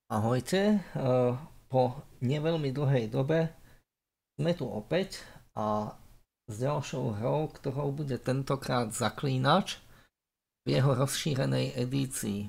Ahojte, po neveľmi dlhej dobe sme tu opäť a s ďalšou hrou, ktorou bude tentokrát Zaklínač v jeho rozšírenej edícii.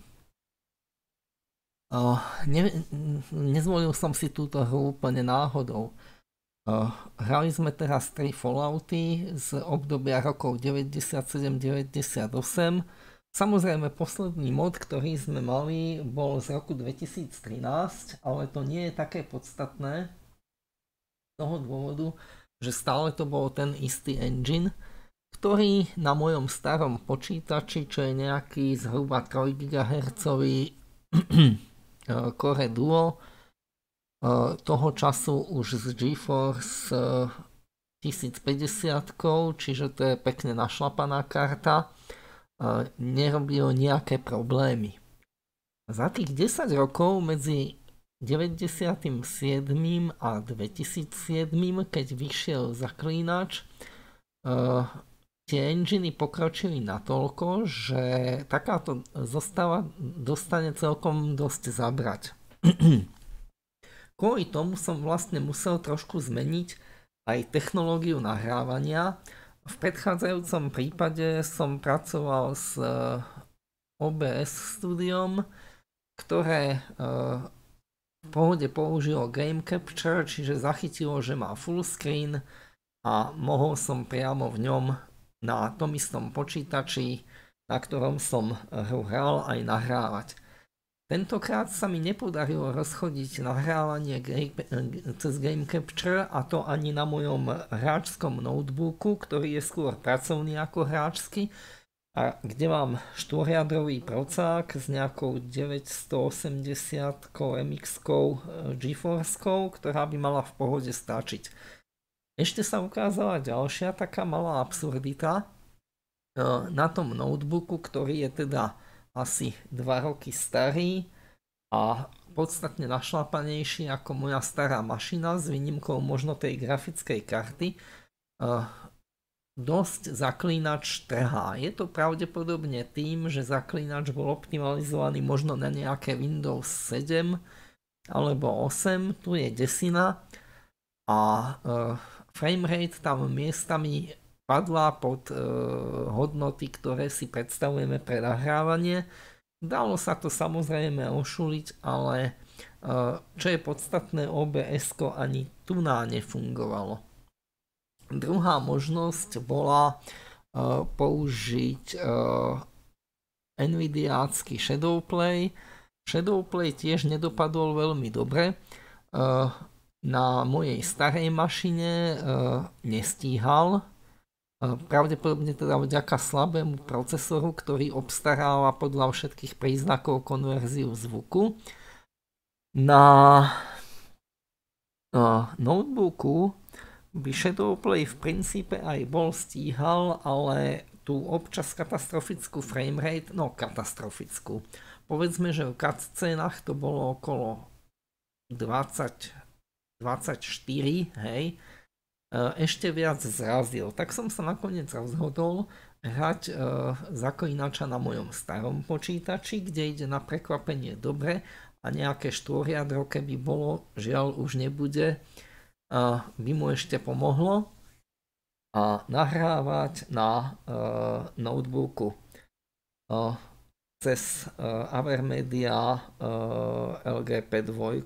Ne, Nezvolil som si túto hru úplne náhodou. Hrali sme teraz 3 Fallouty z obdobia rokov 97-98. Samozrejme, posledný mod, ktorý sme mali, bol z roku 2013, ale to nie je také podstatné z toho dôvodu, že stále to bol ten istý engine, ktorý na mojom starom počítači, čo je nejaký zhruba 3 GHz Core Duo, toho času už z GeForce 1050, čiže to je pekne našlapaná karta, nerobilo nejaké problémy. Za tých 10 rokov medzi 97. a 2007, keď vyšiel Zaklínač, tie enginy pokročili natoľko, že takáto zostava dostane celkom dosť zabrať. Kvôli tomu som vlastne musel trošku zmeniť aj technológiu nahrávania. V predchádzajúcom prípade som pracoval s OBS Studiom, ktoré v pohode použilo Game Capture, čiže zachytilo, že má full screen a mohol som priamo v ňom na tom istom počítači, na ktorom som hru hral, aj nahrávať. Tentokrát sa mi nepodarilo rozchodiť nahrávanie cez Game Capture, a to ani na mojom hráčskom notebooku, ktorý je skôr pracovný ako hráčsky, a kde mám štvorjadrový procák s nejakou 980 MX-kou GeForce-kou, ktorá by mala v pohode stačiť. Ešte sa ukázala ďalšia taká malá absurdita. Na tom notebooku, ktorý je teda asi 2 roky starý a podstatne našlapanejší ako moja stará mašina, s výnimkou možno tej grafickej karty, dosť Zaklínač trhá. Je to pravdepodobne tým, že Zaklínač bol optimalizovaný možno na nejaké Windows 7 alebo 8, tu je desina a framerate tam miestami padla pod hodnoty, ktoré si predstavujeme pre nahrávanie. Dalo sa to samozrejme ošuliť, ale čo je podstatné, OBS-ko ani tu nefungovalo. Druhá možnosť bola použiť NVIDIácky Shadowplay. Shadowplay tiež nedopadol veľmi dobre. Na mojej starej mašine nestíhal. Pravdepodobne teda vďaka slabému procesoru, ktorý obstaráva podľa všetkých príznakov konverziu zvuku. Na notebooku by Shadowplay v princípe aj bol stíhal, ale tú občas katastrofickú framerate, no katastrofickú, povedzme, že v cutscénach to bolo okolo 20-24, hej, ešte viac zrazil. Tak som sa nakoniec rozhodol hrať Zaklínača na mojom starom počítači, kde ide na prekvapenie dobre a nejaké štvorjadro, keby bolo, žiaľ už nebude, by mu ešte pomohlo, a nahrávať na notebooku cez Avermedia LGP2.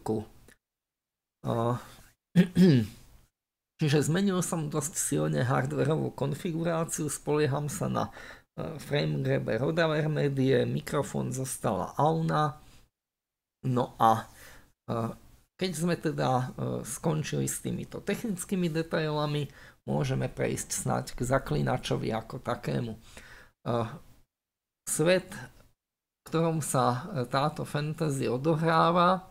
Čiže zmenil som dosť silne hardwareovú konfiguráciu, spolieham sa na framegrabber od Avermedie, mikrofón zostala Auna. No a keď sme teda skončili s týmito technickými detailami, môžeme prejsť snáď k Zaklínačovi ako takému. Svet, v ktorom sa táto fantasy odohráva,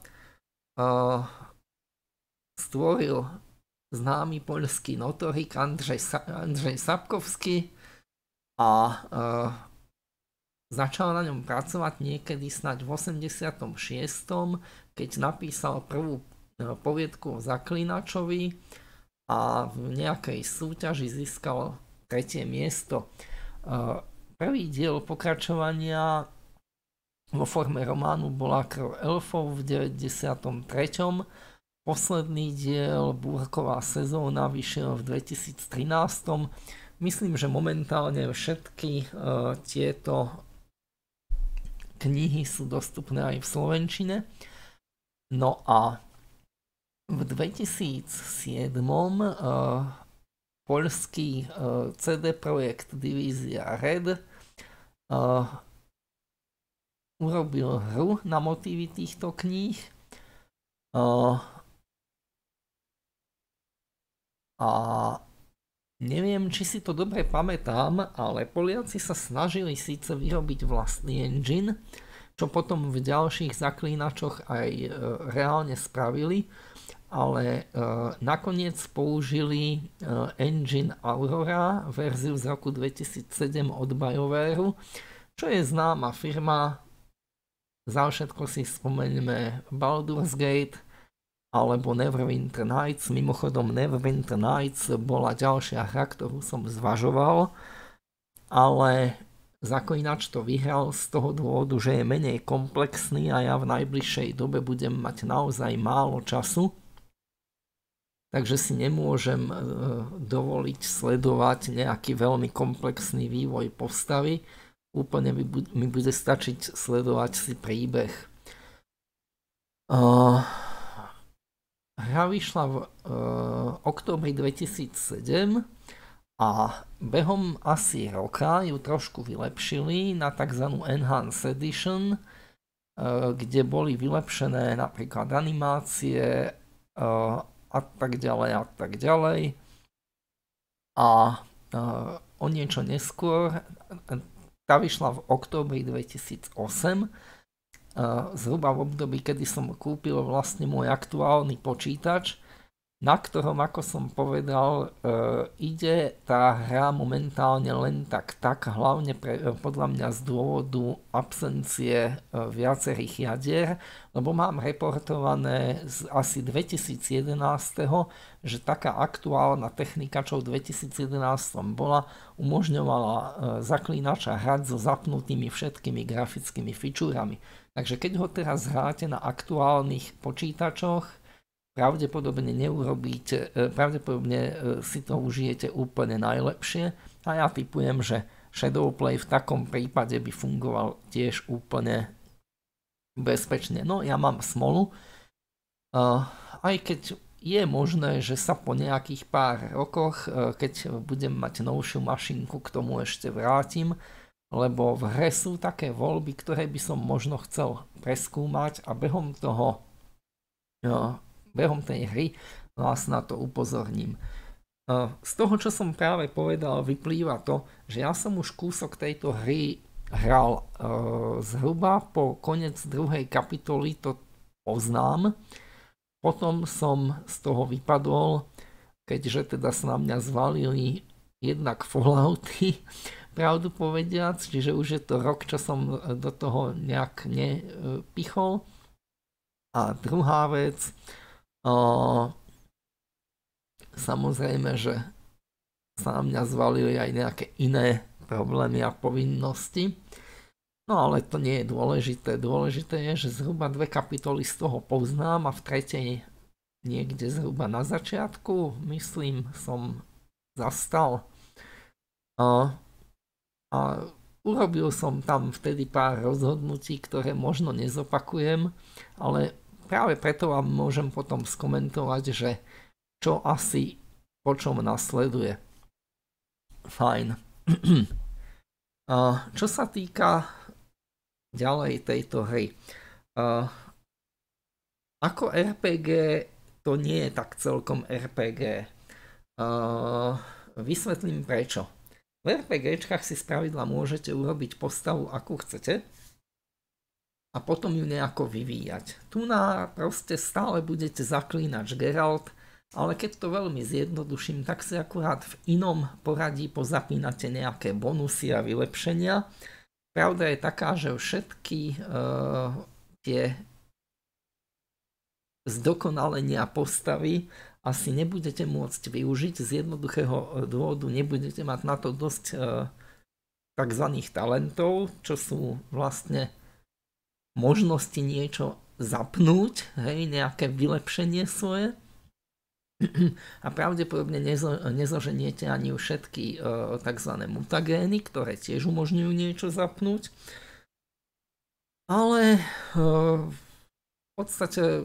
stvoril známy poľský notorik Andrzej Sapkowski a začal na ňom pracovať niekedy snáď v 86., keď napísal prvú poviedku o Zaklínačovi a v nejakej súťaži získal 3. miesto. Prvý diel pokračovania vo forme románu bola Krv elfov v 93. Posledný diel, Búrková sezóna, vyšiel v 2013. Myslím, že momentálne všetky tieto knihy sú dostupné aj v slovenčine. No a v 2007 poľský CD Projekt Divízia Red urobil hru na motívy týchto kníh. A neviem, či si to dobre pamätám, ale Poliaci sa snažili síce vyrobiť vlastný engine, čo potom v ďalších zaklínačoch aj reálne spravili, ale nakoniec použili engine Aurora, verziu z roku 2007 od BioWareu, čo je známa firma. Za všetko si spomeňme Baldur's Gate alebo Neverwinter Nights. Mimochodom Neverwinter Nights bola ďalšia hra, ktorú som zvažoval, ale Zaklinač to vyhral z toho dôvodu, že je menej komplexný a ja v najbližšej dobe budem mať naozaj málo času, takže si nemôžem dovoliť sledovať nejaký veľmi komplexný vývoj postavy. Úplne mi bude stačiť sledovať si príbeh. Hra vyšla v októbri 2007 a behom asi roka ju trošku vylepšili na tzv. Enhanced Edition, kde boli vylepšené napríklad animácie a tak ďalej a tak ďalej. A o niečo neskôr, tá vyšla v októbri 2008, zhruba v období, kedy som kúpil vlastne môj aktuálny počítač, na ktorom, ako som povedal, ide tá hra momentálne len tak, hlavne podľa mňa z dôvodu absencie viacerých jadier, lebo mám reportované z asi 2011, že taká aktuálna technika, čo v 2011 bola, umožňovala Zaklínača hrať so zapnutými všetkými grafickými fičúrami. Takže keď ho teraz hráte na aktuálnych počítačoch, pravdepodobne si to užijete úplne najlepšie a ja tipujem, že Shadowplay v takom prípade by fungoval tiež úplne bezpečne. No ja mám smolu, aj keď je možné, že sa po nejakých pár rokoch, keď budem mať novšiu mašinku, k tomu ešte vrátim, lebo v hre sú také voľby, ktoré by som možno chcel preskúmať a behom tej hry vás na to upozorním. Z toho, čo som práve povedal, vyplýva to, že ja som už kúsok tejto hry hral zhruba po koniec druhej kapitoly, to poznám. Potom som z toho vypadol, keďže teda sa na mňa zvalili jednak Fallouty, pravdu povediac, čiže už je to rok, čo som do toho nejak nepichol. A druhá vec, samozrejme, že sa na mňa zvalili aj nejaké iné problémy a povinnosti. No ale to nie je dôležité. Dôležité je, že zhruba 2 kapitoly z toho poznám a v tretej niekde zhruba na začiatku, myslím, som zastal. A urobil som tam vtedy pár rozhodnutí, ktoré možno nezopakujem, ale práve preto vám môžem potom skomentovať, že čo asi po čom nasleduje. Fajn. Čo sa týka ďalej tejto hry. Ako RPG to nie je tak celkom RPG. Vysvetlím prečo. V RPGčkách si spravidla môžete urobiť postavu, akú chcete, a potom ju nejako vyvíjať. Tu proste stále budete Zaklínač Geralt, ale keď to veľmi zjednoduším, tak si akurát v inom poradí pozapínate nejaké bonusy a vylepšenia. Pravda je taká, že všetky tie zdokonalenia postavy asi nebudete môcť využiť z jednoduchého dôvodu, nebudete mať na to dosť tzv. Talentov, čo sú vlastne možnosti niečo zapnúť, hej, nejaké vylepšenie svoje. A pravdepodobne nezoženiete ani všetky tzv. Mutagény, ktoré tiež umožňujú niečo zapnúť. Ale v podstate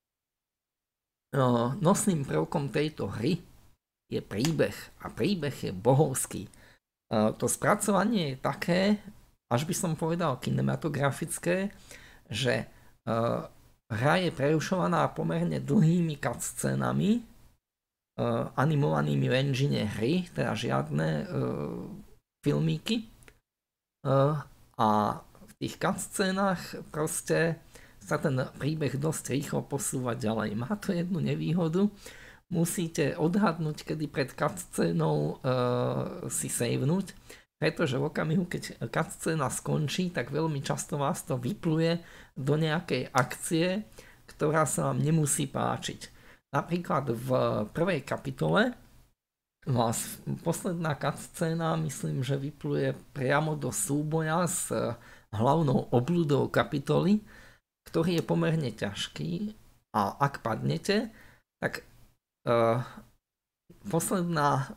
nosným prvkom tejto hry je príbeh. A príbeh je bohovský. To spracovanie je také, až by som povedal kinematografické, že hra je prerušovaná pomerne dlhými cutscénami, animovanými v engine hry, teda žiadne filmíky. A v tých cutscénach proste sa ten príbeh dosť rýchlo posúva ďalej. Má to jednu nevýhodu, musíte odhadnúť, kedy pred cutscénou si savenúť, pretože v okamihu, keď cutscéna skončí, tak veľmi často vás to vypluje do nejakej akcie, ktorá sa vám nemusí páčiť. Napríklad v prvej kapitole vás posledná cutscéna, myslím, že vypluje priamo do súboja s hlavnou obľudou kapitoly, ktorý je pomerne ťažký, a ak padnete, tak posledná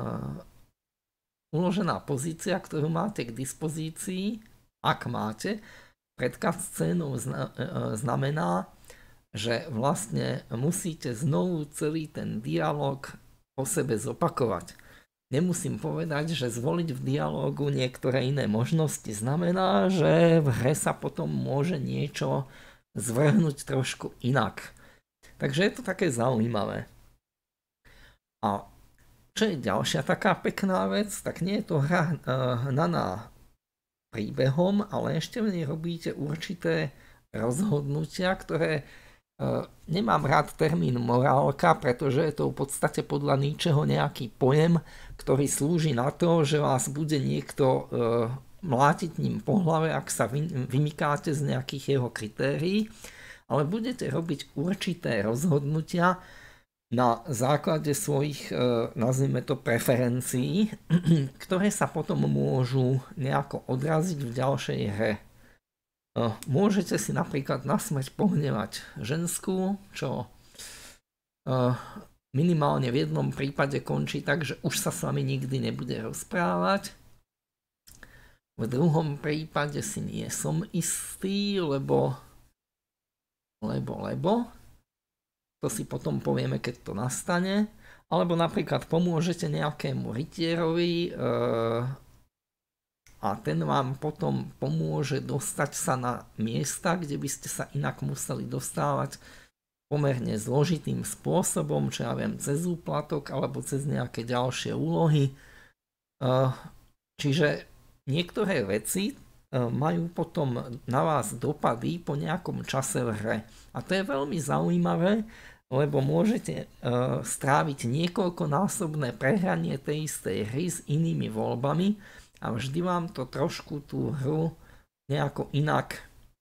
uložená pozícia, ktorú máte k dispozícii, ak máte, pred cutscénou znamená, že vlastne musíte znovu celý ten dialog po sebe zopakovať. Nemusím povedať, že zvoliť v dialógu niektoré iné možnosti znamená, že v hre sa potom môže niečo zvrhnúť trošku inak. Takže je to také zaujímavé. A čo je ďalšia taká pekná vec, tak nie je to hra hnaná príbehom, ale ešte v nej robíte určité rozhodnutia, ktoré nemám rád termín morálka, pretože je to v podstate podľa ničeho nejaký pojem, ktorý slúži na to, že vás bude niekto mlátiť ním po hlave, ak sa vymykáte z nejakých jeho kritérií, ale budete robiť určité rozhodnutia na základe svojich, nazvime to, preferencií, ktoré sa potom môžu nejako odraziť v ďalšej hre. Môžete si napríklad na smrť pohnevať ženskú, čo minimálne v jednom prípade končí tak, že už sa s vami nikdy nebude rozprávať. V druhom prípade si nie som istý, lebo to si potom povieme, keď to nastane. Alebo napríklad pomôžete nejakému rytierovi a ten vám potom pomôže dostať sa na miesta, kde by ste sa inak museli dostávať pomerne zložitým spôsobom, čo ja viem, cez úplatok alebo cez nejaké ďalšie úlohy. Čiže niektoré veci majú potom na vás dopady po nejakom čase v hre. A to je veľmi zaujímavé, lebo môžete stráviť niekoľkonásobné prehranie tej istej hry s inými voľbami, a vždy vám to trošku tú hru nejako inak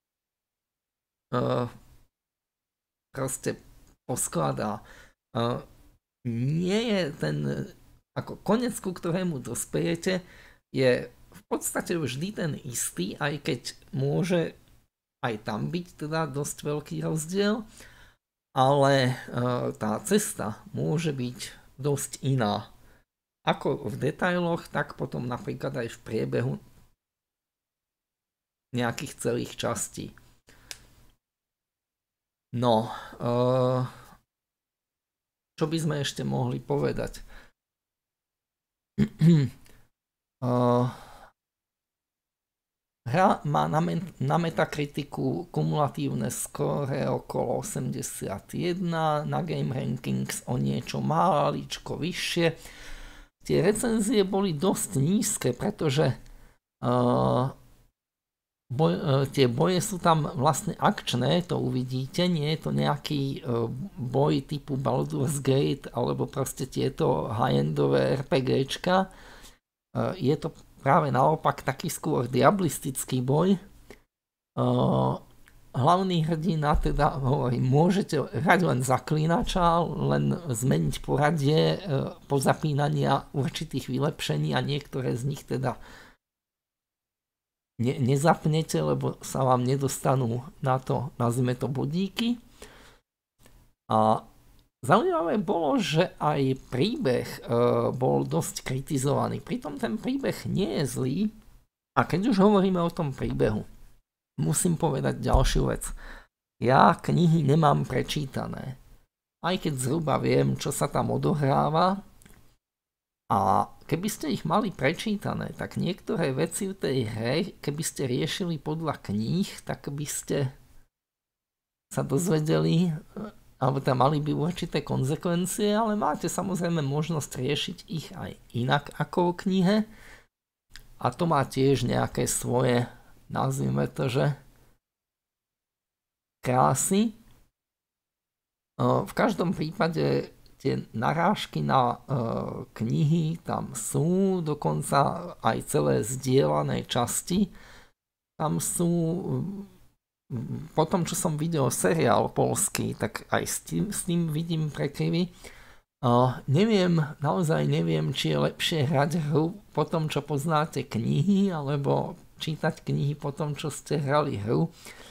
proste poskladá. Nie je ten, ako koniec, ku ktorému dospejete, je v podstate vždy ten istý, aj keď môže aj tam byť teda dosť veľký rozdiel, ale tá cesta môže byť dosť iná. Ako v detailoch, tak potom napríklad aj v priebehu nejakých celých častí. No, čo by sme ešte mohli povedať? Hra má na Metakritiku kumulatívne skóre okolo 81, na Game Rankings o niečo máličko vyššie. Tie recenzie boli dosť nízke, pretože tie boje sú tam vlastne akčné, to uvidíte, nie je to nejaký boj typu Baldur's Gate alebo proste tieto high-endové RPGčka. Je to práve naopak taký skôr diablistický boj. Hlavný hrdina, teda hovorím, môžete hrať len zaklínača, len zmeniť poradie pozapínania určitých vylepšení a niektoré z nich teda nezapnete, lebo sa vám nedostanú na to, nazvime to, budíky. A zaujímavé bolo, že aj príbeh bol dosť kritizovaný. Pritom ten príbeh nie je zlý. A keď už hovoríme o tom príbehu, musím povedať ďalšiu vec. Ja knihy nemám prečítané. Aj keď zhruba viem, čo sa tam odohráva. A keby ste ich mali prečítané, tak niektoré veci v tej hre, keby ste riešili podľa kníh, tak by ste sa dozvedeli, alebo tam mali by určité konzekvencie, ale máte samozrejme možnosť riešiť ich aj inak ako v knihe. A to má tiež nejaké svoje, nazvime to, že krásy. V každom prípade tie narážky na knihy tam sú, dokonca aj celé zdieľané časti tam sú. Po tom, čo som videl seriál poľský, tak aj s tým vidím prekryvy. Naozaj neviem, či je lepšie hrať hru po tom, čo poznáte knihy, alebo čítať knihy po tom, čo ste hrali hru.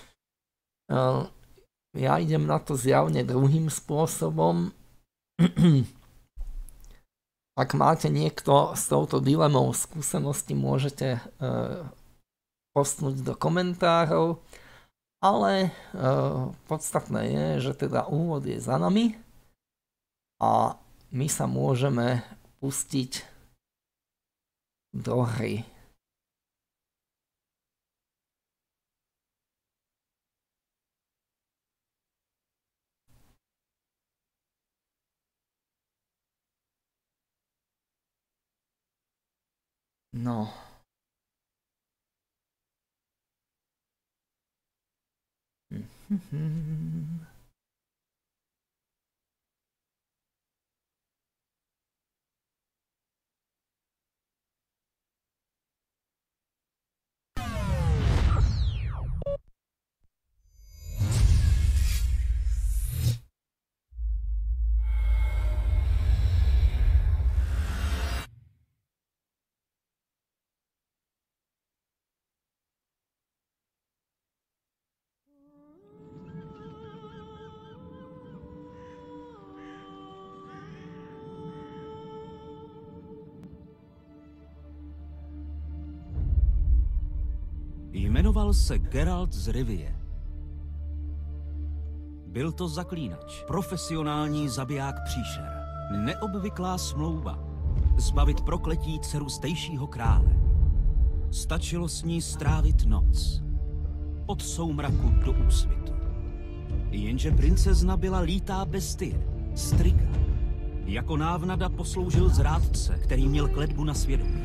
Ja idem na to zjavne druhým spôsobom. Ak máte niekto s touto dilemou skúsenosti, môžete postnúť do komentárov, ale podstatné je, že teda úvod je za nami a my sa môžeme pustiť do hry. No. Jmenoval se Geralt z Rivie. Byl to zaklínač, profesionální zabiják příšer. Neobvyklá smlouva. Zbavit prokletí dceru zdejšího krále. Stačilo s ní strávit noc. Od soumraku do úsvitu. Jenže princezna byla lítá bestie, striga. Jako návnada posloužil zrádce, který měl kletbu na svědomí.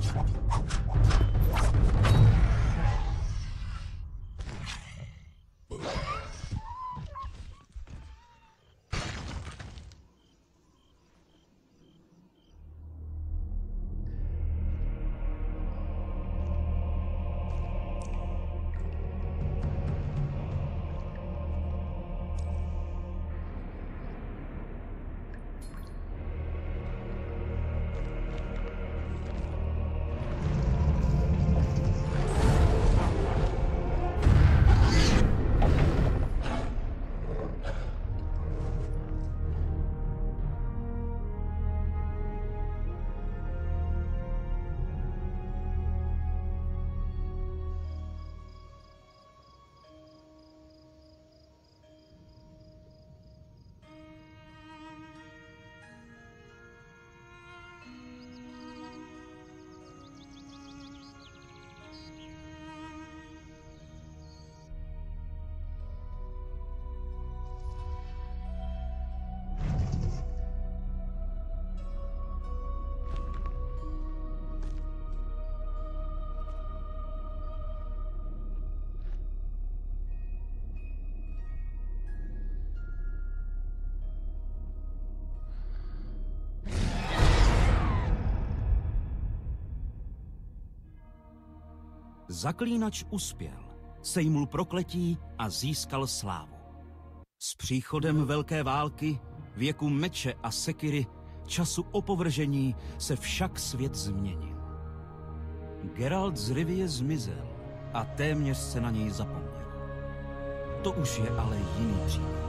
Zaklínač uspěl, sejmul prokletí a získal slávu. S příchodem velké války, věku meče a sekiry, času opovržení se však svět změnil. Geralt z Rivie zmizel a téměř se na něj zapomněl. To už je ale jiný příběh.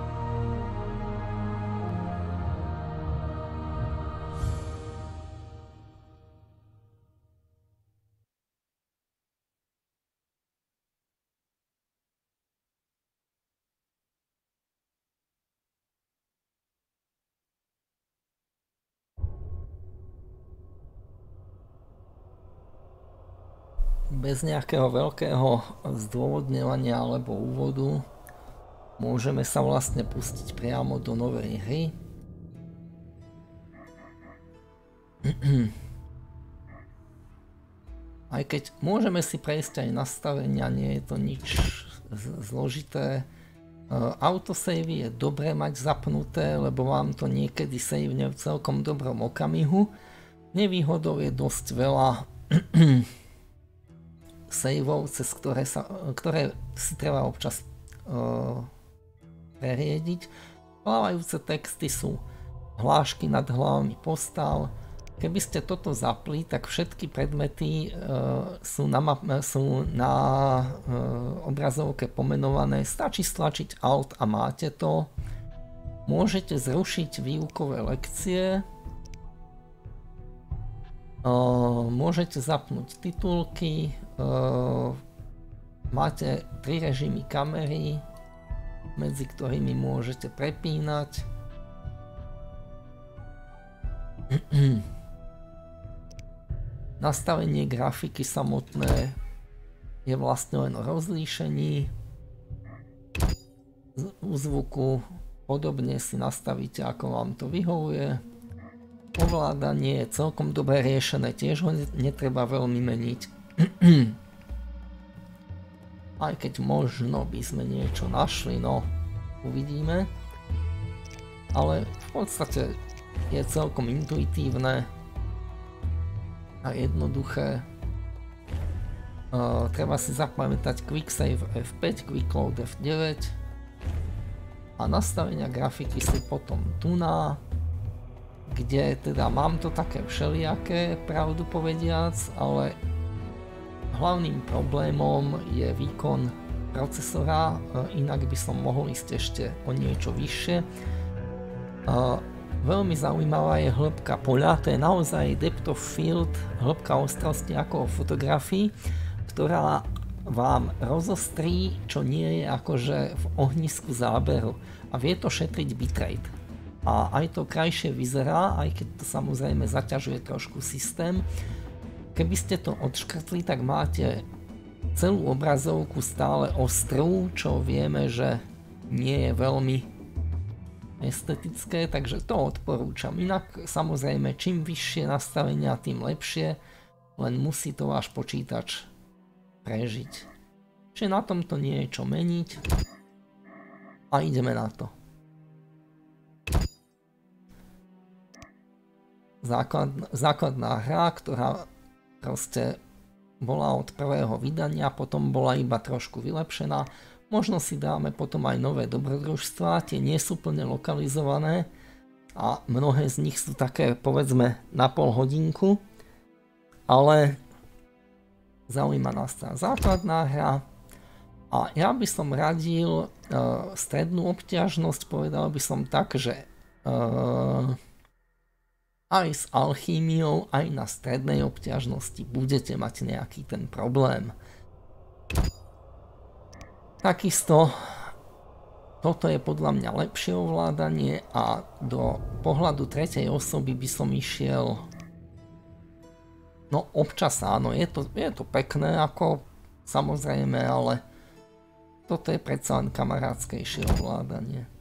Bez nejakého veľkého zdôvodňovania alebo úvodu môžeme sa vlastne pustiť priamo do novej hry. Aj keď môžeme si prejsť aj nastavenia, nie je to nič zložité. Autosavey je dobré mať zapnuté, lebo vám to niekedy savene v celkom dobrom okamihu. Nevýhodou je dosť veľa saveov, cez ktoré si treba občas preriediť. Plávajúce texty sú hlášky nad hlavami postav. Keby ste toto zapli, tak všetky predmety sú na obrazovke pomenované. Stačí stlačiť Alt a máte to. Môžete zrušiť výukové lekcie. Môžete zapnúť titulky. Máte 3 režimy kamery, medzi ktorými môžete prepínať. Nastavenie grafiky samotné je vlastne len o rozlíšení. U zvuku podobne si nastavíte, ako vám to vyhovuje. Ovládanie je celkom dobre riešené, tiež ho netreba veľmi meniť. Aj keď možno by sme niečo našli, no uvidíme. Ale v podstate je celkom intuitívne a jednoduché. Treba si zapamätať Quick Save F5, Quick Load F9 a nastavenia grafiky sú potom tu na, kde teda mám to také všelijaké, pravdu povediac, ale hlavným problémom je výkon procesora, inak by som mohol ísť ešte o niečo vyššie. Veľmi zaujímavá je hĺbka poľa, to je naozaj depth of field, hĺbka ostrosti ako o fotografii, ktorá vám rozostrí, čo nie je akože v ohnisku záberu a vie to šetriť bitrate. A aj to krajšie vyzerá, aj keď to samozrejme zaťažuje trošku systém. Keby ste to odškrtli, tak máte celú obrazovku stále ostrú, čo vieme, že nie je veľmi estetické, takže to odporúčam. Inak samozrejme čím vyššie nastavenia, tým lepšie. len musí to váš počítač prežiť. Čiže na tomto nie je čo meniť a ideme na to. Základná hra, ktorá proste bola od prvého vydania, potom bola iba trošku vylepšená. Možno si dáme potom aj nové dobrodružstvá, tie nie sú plne lokalizované a mnohé z nich sú také, povedzme, na pol hodinku, ale zaujíma nás tá základná hra a ja by som radil strednú obťažnosť, povedal by som tak, že aj s alchýmiou, aj na strednej obťažnosti budete mať nejaký ten problém. Takisto toto je podľa mňa lepšie ovládanie a do pohľadu tretej osoby by som išiel, no občas áno, je to pekné ako samozrejme, ale toto je predsa len kamarádskejšie ovládanie.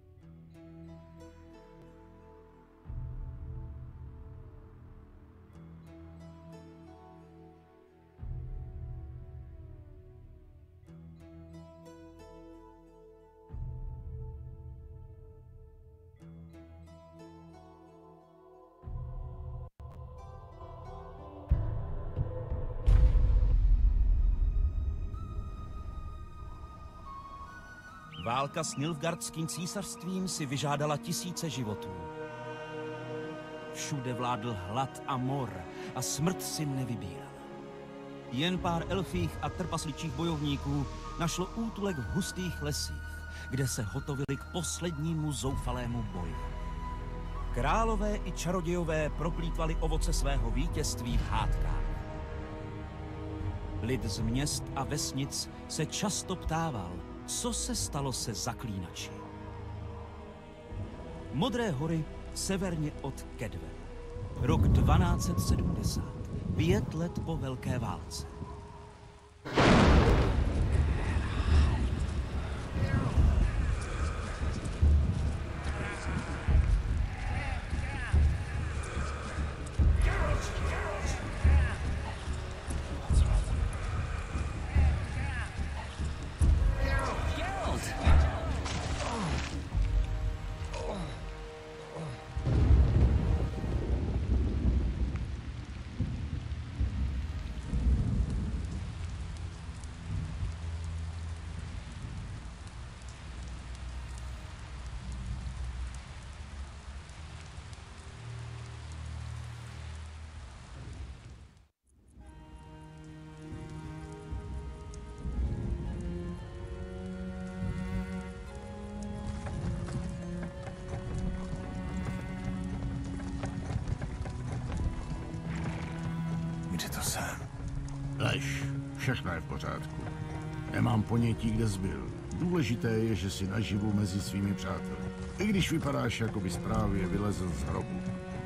Válka s Nilfgaardským císařstvím si vyžádala tisíce životů. Všude vládl hlad a mor a smrt si nevybíral. Jen pár elfích a trpasličích bojovníků našlo útulek v hustých lesích, kde se hotovili k poslednímu zoufalému boji. Králové i čarodějové proplýtvali ovoce svého vítězství v hádkách. Lid z měst a vesnic se často ptával, co se stalo se zaklínači. Modré hory severně od Kedve. Rok 1270. 5 let po Velké válce. Lež, všechno je v pořádku. Nemám ponětí, kde jsi byl. Důležité je, že jsi naživu mezi svými přáteli. I když vypadáš, jako bys právě vylezl z hrobu.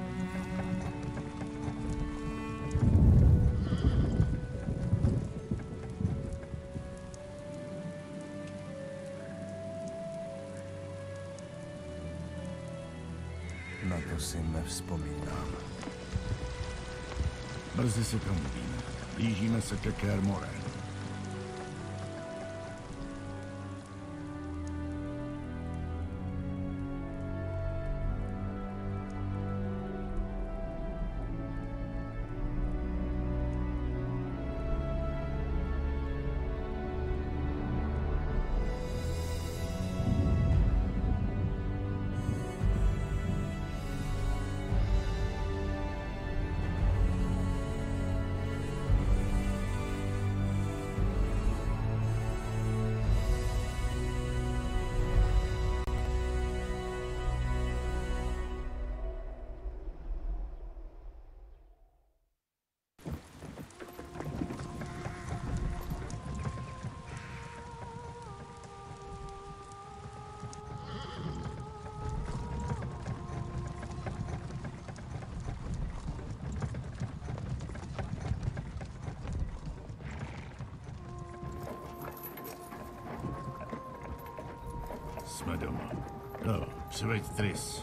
Na to si nevzpomínám. Brzy se tam uvidíme. Blížíme se ke Kaer Morhen. Jsme doma. No, přiveď Triss.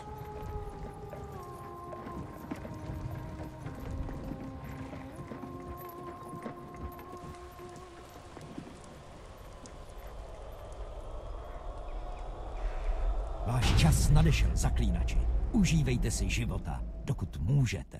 Čas nadešel, zaklínači. Užívejte si života, dokud můžete.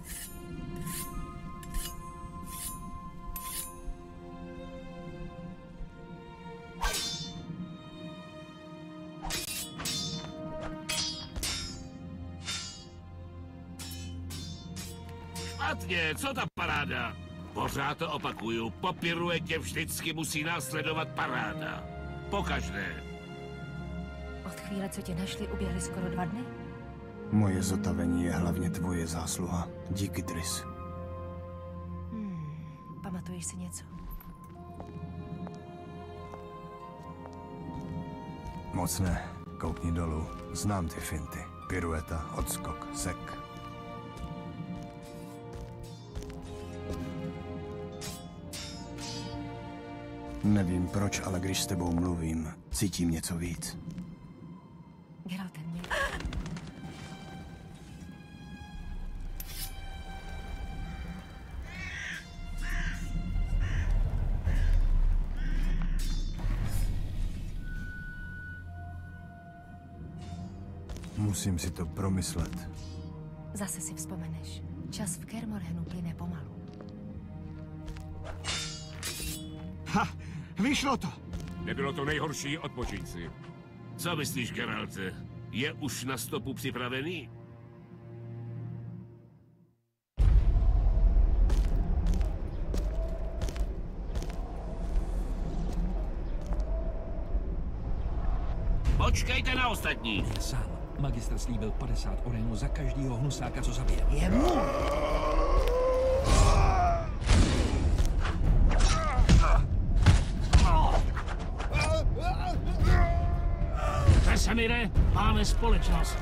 Špatně, co ta paráda? Pořád to opakuju, po piruetě vždycky musí následovat paráda. Pokaždé. Od chvíle, co tě našli, uběhly skoro 2 dny? Moje zotavení je hlavně tvoje zásluha. Díky, Tris. Pamatuješ si něco? Moc ne. Koukni dolů. Znám ty finty. Pirueta, odskok, sek. Nevím proč, ale když s tebou mluvím, cítím něco víc. Geralte mě. Musím si to promyslet. Zase si vzpomeneš. Čas v Kaer Morhenu plyne pomalu. Ha! Vyšlo to! Nebylo to nejhorší, odpočít si. Co myslíš, Geralte? Je už na stopu připravený? Počkejte na ostatní. Je sám. Magistr slíbil 50 orenů za každýho hnusáka, co zabije. Jemu! Vesemire, máme společnost.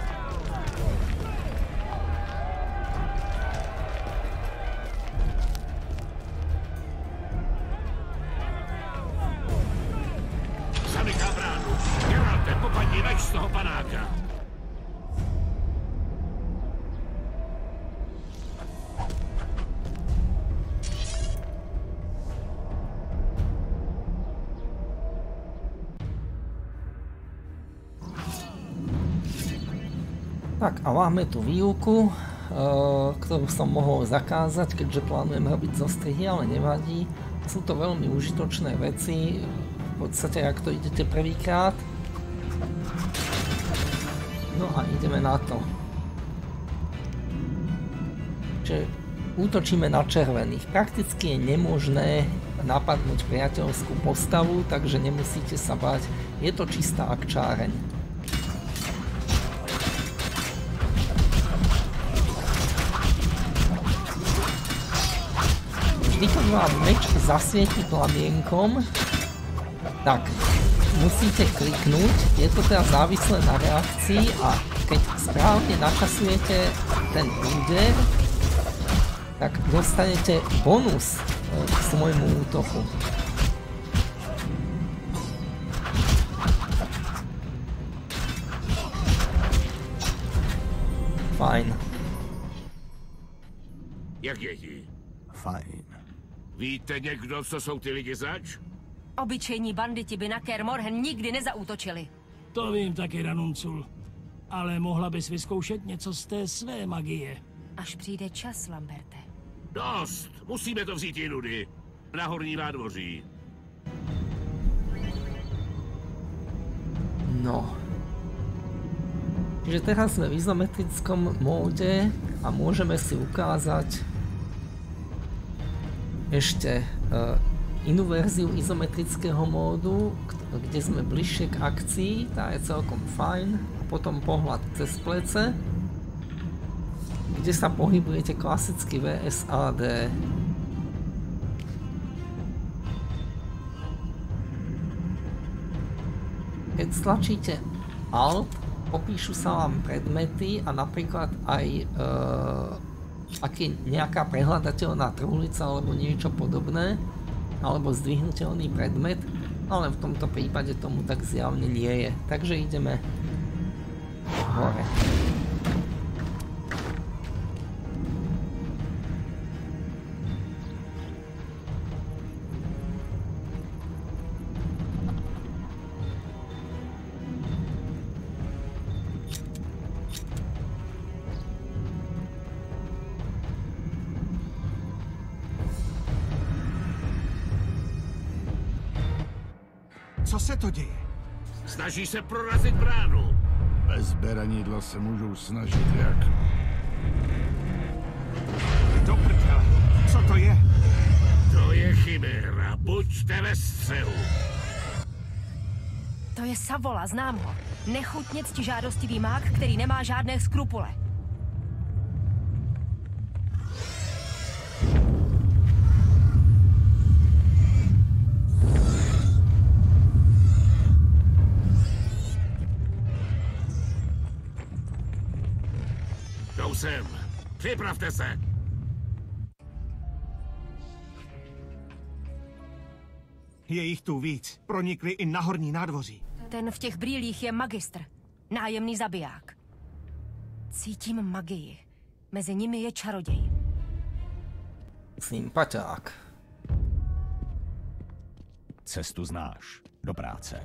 Zamykám bránu. Geralte, popadni več z toho panáka. Tak a máme tu výuku, ktorú som mohol zakázať, keďže plánujem robiť zostrihy, ale nevadí. Sú to veľmi užitočné veci, v podstate ak to idete prvýkrát. No a ideme na to. Čiže útočíme na červených. Prakticky je nemožné napadnúť priateľskú postavu, takže nemusíte sa báť. Je to čistá akčáreň. Vždy, keď vám meč zasvieti plamienkom, tak musíte kliknúť, je to teda závislé na reakcii a keď správne načasujete ten úder, tak dostanete bonus k svojmu útoku. Fajn. Jak je ti? Fajn. Víte někdo, co jsou ty lidi zač? Obyčejní banditi by na Kaer Morhen nikdy nezaútočili. To vím taky, Ranuncul. Ale mohla bys vyzkoušet něco z té své magie. Až přijde čas, Lamberte. Dost! Musíme to vzít jinudy. Na horní nádvoří. No. Čiže teraz sme v izometrickom móde a môžeme si ukázať ešte inú verziu izometrického módu, kde sme bližšie k akcii, tá je celkom fajn. A potom pohľad cez plece, kde sa pohybujete klasicky VSAD. Keď stlačíte Alt, popíšu sa vám predmety a napríklad aj ak je nejaká prehľadateľná truhlica alebo niečo podobné, alebo zdvihnutelný predmet, ale v tomto prípade tomu tak zjavne nie je. Takže ideme hore. Co se to děje? Snaží se prorazit bránu. Bez beranidla se můžou snažit jak. Do prdele. Co to je? To je chiméra. Buďte ve střehu. To je Savola, znám ho. Nechutně ctižádostivý mák, který nemá žádné skrupule. Jdou sem. Připravte se. Je jich tu víc. Pronikli i na horní nádvoří. Ten v těch brýlích je magistr. Nájemný zabiják. Cítím magii. Mezi nimi je čaroděj. Sympaťák. Cestu znáš. Do práce.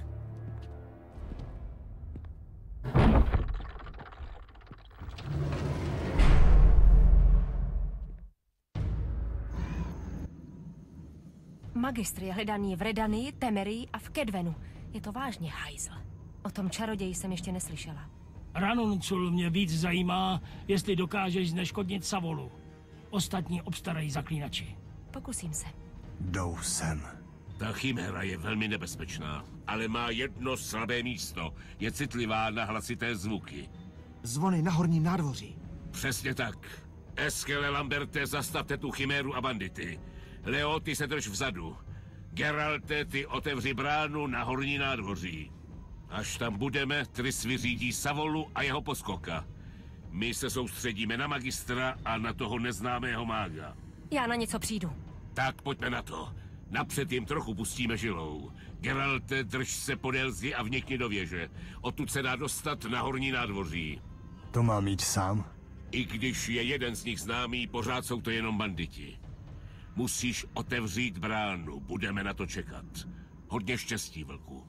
Magistr je hledaný v Redanii, Temerii a v Kedvenu. Je to vážně hajzl. O tom čaroději jsem ještě neslyšela. Ranuncul mě víc zajímá, jestli dokážeš zneškodnit Savolu. Ostatní obstarají zaklínači. Pokusím se. Jdou sem. Ta chiméra je velmi nebezpečná, ale má jedno slabé místo. Je citlivá na hlasité zvuky. Zvony na horním nádvoří. Přesně tak. Eskele, Lamberte, zastavte tu chiméru a bandity. Leo, ty se drž vzadu. Geralte, ty otevři bránu na horní nádvoří. Až tam budeme, Triss vyřídí Savolu a jeho poskoka. My se soustředíme na magistra a na toho neznámého mága. Já na něco přijdu. Tak pojďme na to. Napřed jim trochu pustíme žilou. Geralte, drž se podél zdi a vnikni do věže. Odtud se dá dostat na horní nádvoří. To mám jít sám? I když je jeden z nich známý, pořád jsou to jenom banditi. Musíš otevřít bránu, budeme na to čekat. Hodně štěstí, vlku.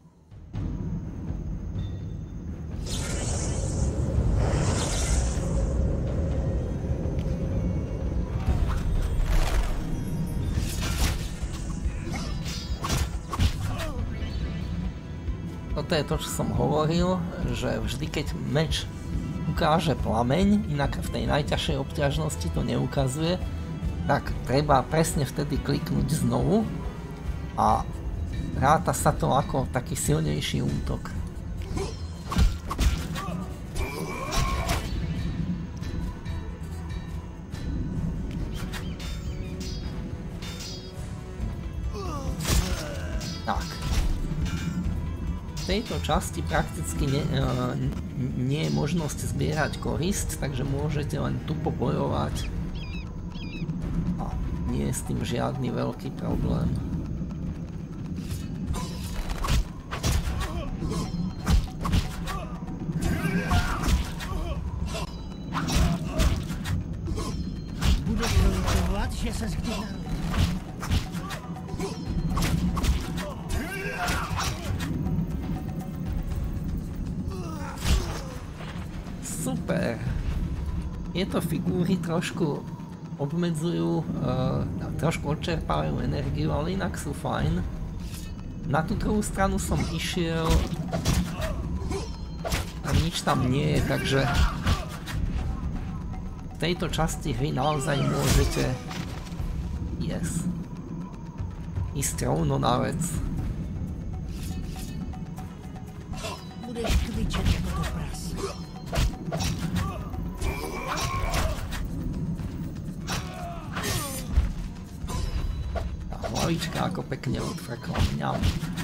Toto je to, čo som hovoril, že vždy keď meč ukáže plameň, inak v tej najťažšej obťažnosti to neukazuje, tak treba presne vtedy kliknúť znovu a ráta sa to ako taký silnejší útok. Tak. V tejto časti prakticky nie je možnosť zbierať korist, takže môžete len tupo bojovať. Nie je s tým žiadny veľký problém. Budeš litovat, že ses kdy narodil. Super. Tieto figúry trošku obmedzujú, trošku odčerpávajú energiu, ale inak sú fajn. Na tú druhú stranu som išiel a nič tam nie je, takže v tejto časti hry naozaj môžete ísť rovno na vec. Budeš kvičet jako to prase. Hlavička ako pekne odfrkla, mňam.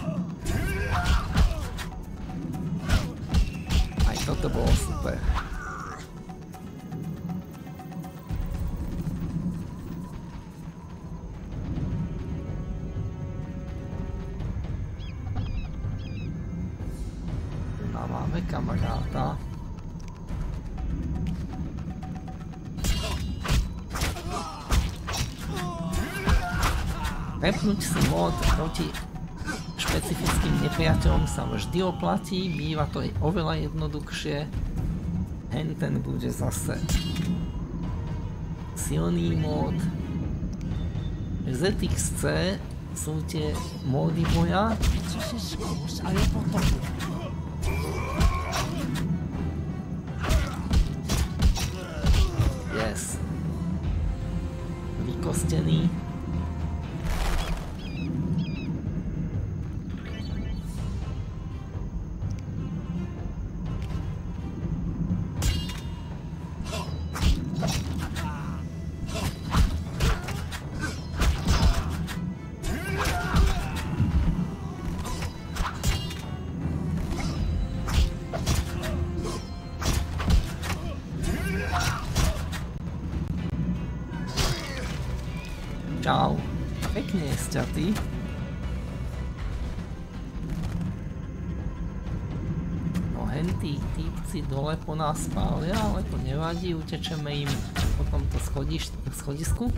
Aj toto bolo super. A máme kamaráta. Prepnúť si mod proti špecifickým nepriateľom sa vždy oplatí, býva to aj oveľa jednoduchšie. Henten bude zase silný mod. ZXC sú tie módy boja. Co si zkus a je po tobě. Yes. Vykostený. Čau. Pekne je sťatý. No hentí týpci dole po nás spália, ale to nevadí, utečeme im po tomto schodisku.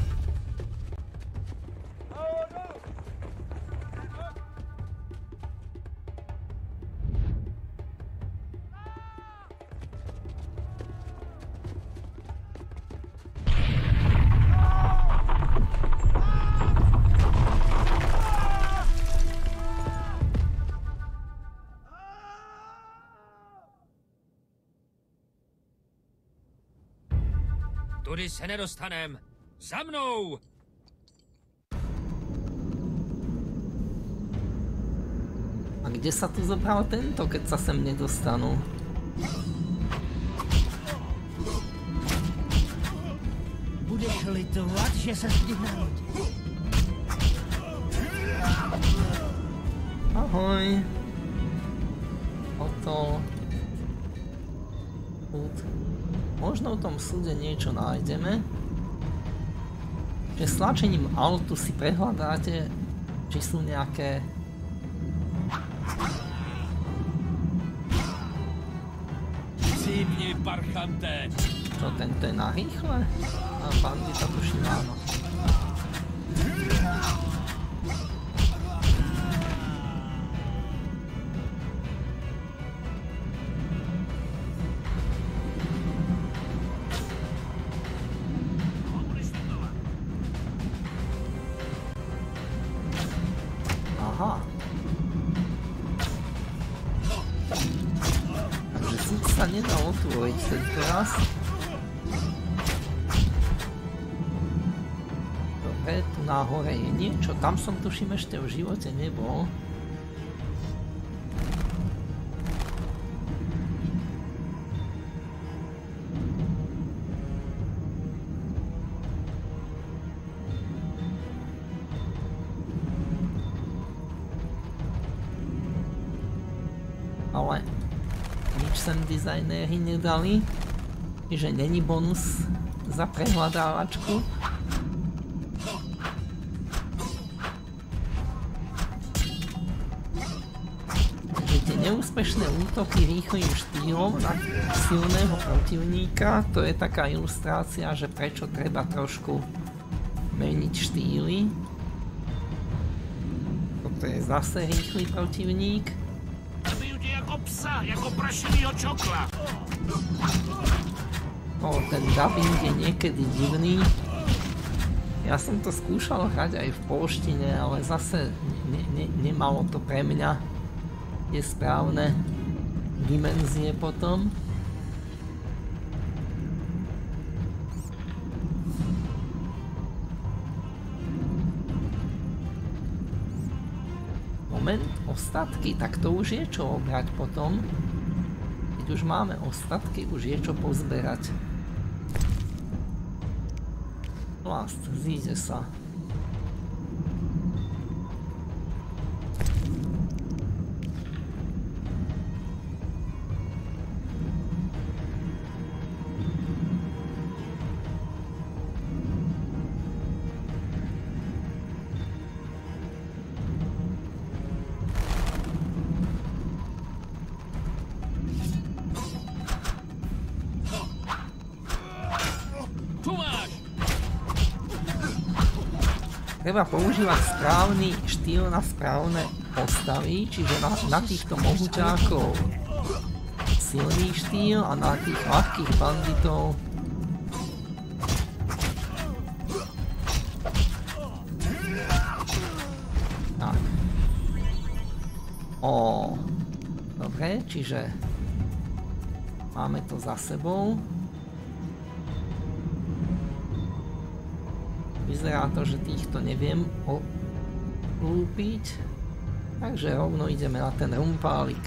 Tudy se nedostanem. Za mnou! A kde sa tu zobral tento, keď sa sem nedostanú? Budeš litovat, že se zdi narodil. Ahoj. Oto. Možno v tom súde niečo nájdeme. Že stlačením Altu si prehľadáte, či sú nejaké... Cívni, parchante! Čo, tento je na rýchle? A bandita tuším áno. Teraz. Dobre, tu nahore je niečo, tam som tuším ešte v živote nebol. Ale nič sem dizajnéri nedali. Že není bonus za prehľadávačku. Takže tie neúspešné útoky rýchlym štýlom na silného protivníka, to je taká ilustrácia, že prečo treba trošku meniť štýly. Toto je zase rýchly protivník. Zabiju tě jako psa, jako prašivýho čokla. Ten dubbing je niekedy divný. Ja som to skúšal hrať aj v polštine, ale zase nemalo to pre mňa tie správne dimenzie potom. Moment, ostatky, tak to už je čo obrať potom. Keď už máme ostatky, už je čo pozberať. Plast, zíde sa. Treba používať správny štýl na správne postavy, čiže na týchto mohuťákov silný štýl a na tých ľahkých banditov Dobre, čiže máme to za sebou. Vyzerá to, že týchto neviem olúpiť. Takže rovno ideme na ten rumpálik.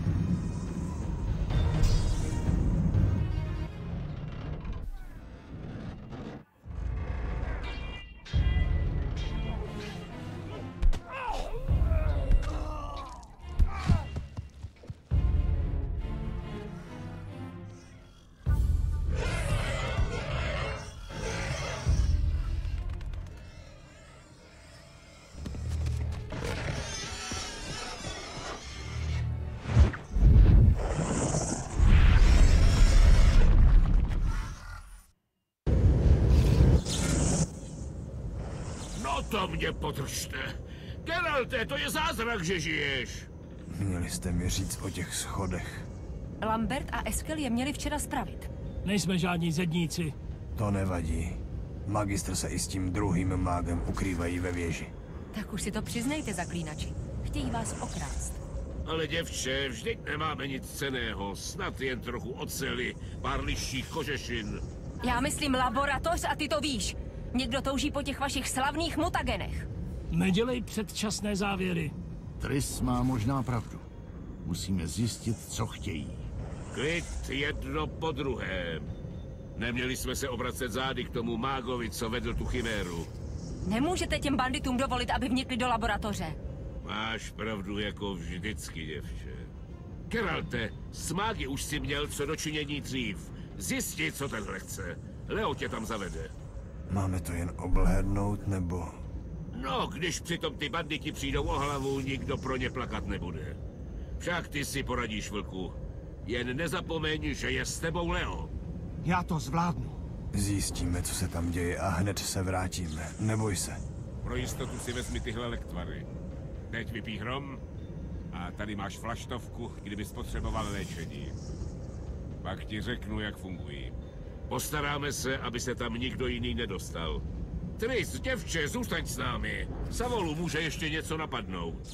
To mě podržte. Geralte, to je zázrak, že žiješ. Měli jste mi říct o těch schodech. Lambert a Eskel je měli včera spravit. Nejsme žádní zedníci. To nevadí. Magistr se i s tím druhým mágem ukrývají ve věži. Tak už si to přiznejte, zaklínači. Chtějí vás okrást. Ale děvče, vždyť nemáme nic cenného. Snad jen trochu oceli, pár liších kožešin. Já myslím laboratoř a ty to víš. Někdo touží po těch vašich slavných mutagenech. Nedělej předčasné závěry. Triss má možná pravdu. Musíme zjistit, co chtějí. Klid jedno po druhém. Neměli jsme se obracet zády k tomu mágovi, co vedl tu chiméru. Nemůžete těm banditům dovolit, aby vnikli do laboratoře. Máš pravdu jako vždycky, děvče. Geralte, s mágy už si měl co dočinění dřív. Zjistit, co tenhle chce. Leo tě tam zavede. Máme to jen obhlédnout, nebo... No, když přitom ty banditi přijdou o hlavu, nikdo pro ně plakat nebude. Však ty si poradíš, vlku. Jen nezapomeň, že je s tebou Leo. Já to zvládnu. Zjistíme, co se tam děje a hned se vrátíme. Neboj se. Pro jistotu si vezmi tyhle lektvary. Teď vypij hrom a tady máš flaštovku, kdyby spotřeboval léčení. Pak ti řeknu, jak fungují. Postaráme se, aby se tam nikdo jiný nedostal. Triss, děvče, zůstaň s námi. Savolu může ještě něco napadnout.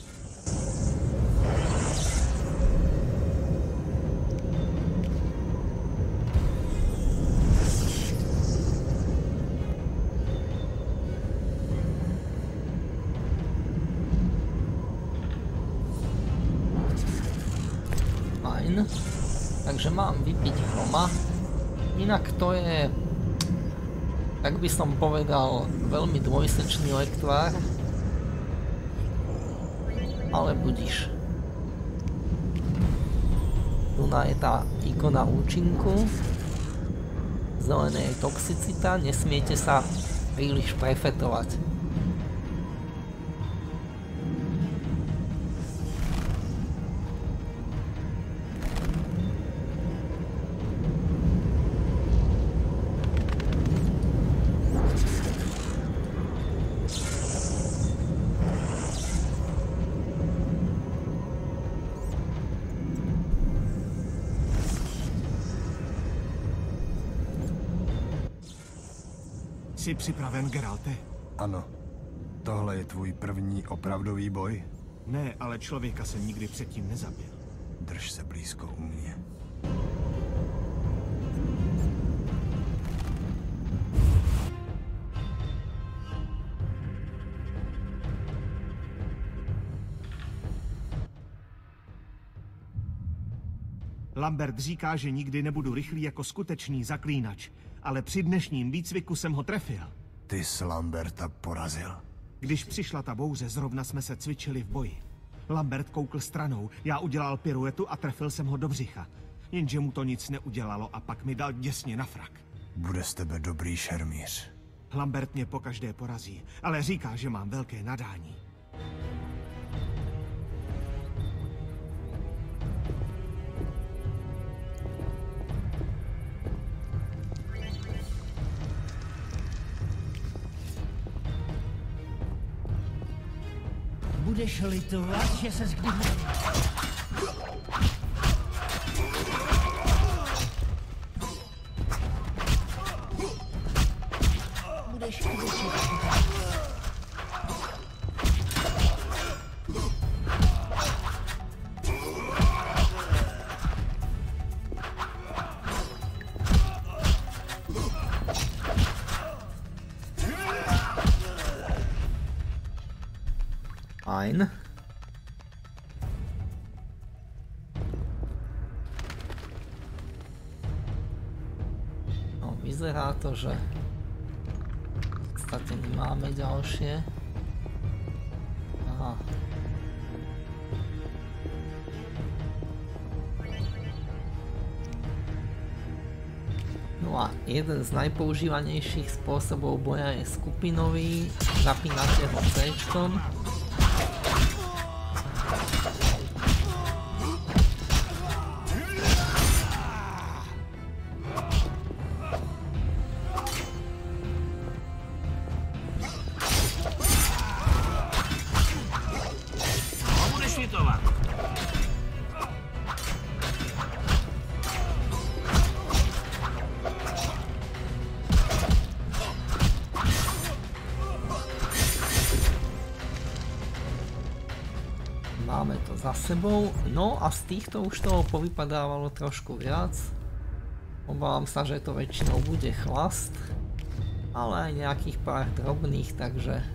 Fajn. Takže mám vypiť hroma. Inak to je, tak by som povedal, veľmi dvojsečný lektvár, ale budíš. Tuna je tá ikona účinku, zelené je toxicita, nesmiete sa príliš prefetovať. Jsi připraven, Geralte? Ano. Tohle je tvůj první opravdový boj? Ne, ale člověka jsem nikdy předtím nezabil. Drž se blízko u mě. Lambert říká, že nikdy nebudu rychlý jako skutečný zaklínač, ale při dnešním výcviku jsem ho trefil. Ty jsi Lamberta porazil? Když přišla ta bouře, zrovna jsme se cvičili v boji. Lambert koukl stranou, já udělal piruetu a trefil jsem ho do břicha. Jenže mu to nic neudělalo a pak mi dal děsně na frak. Bude z tebe dobrý šermíř. Lambert mě pokaždé porazí, ale říká, že mám velké nadání. Budeš litovat, že ses kdy... Budeš křičet. fajn. No, vyzerá to, že v podstate nemáme ďalšie. Aha. No a jeden z najpoužívanejších spôsobov boja je skupinový, zapínate ho C-čkom. Máme to za sebou, no a z týchto už toho povypadávalo trošku viac. Obávam sa, že to väčšinou bude chlast, ale aj nejakých pár drobných, takže...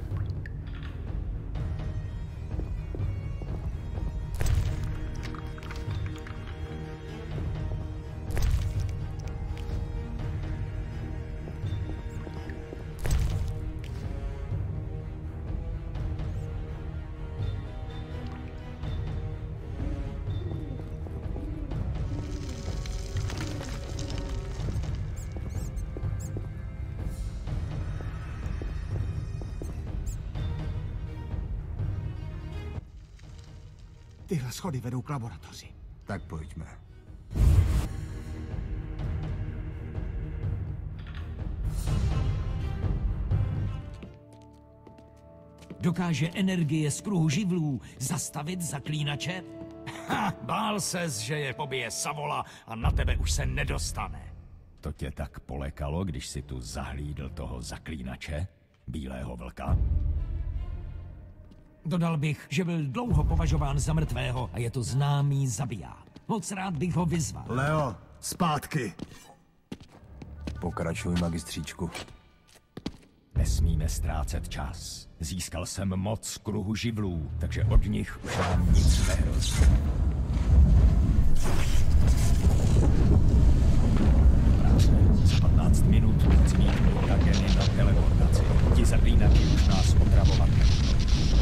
Tyhle schody vedou k laboratoři. Tak pojďme. Dokáže energie z kruhu živlů zastavit zaklínače? Ha, bál ses, že je pobije Savola a na tebe už se nedostane. To tě tak polekalo, když si tu zahlídl toho zaklínače? Bílého vlka? Dodal bych, že byl dlouho považován za mrtvého a je to známý zabiják. Moc rád bych ho vyzval. Leo, zpátky! Pokračuj, magistříčku. Nesmíme ztrácet čas. Získal jsem moc kruhu živlů, takže od nich už nám nic nehrozí. Krásně, za 15 minut chci mít mutageny na teleportaci. Ti zaklínači už nás otravovat nebudou.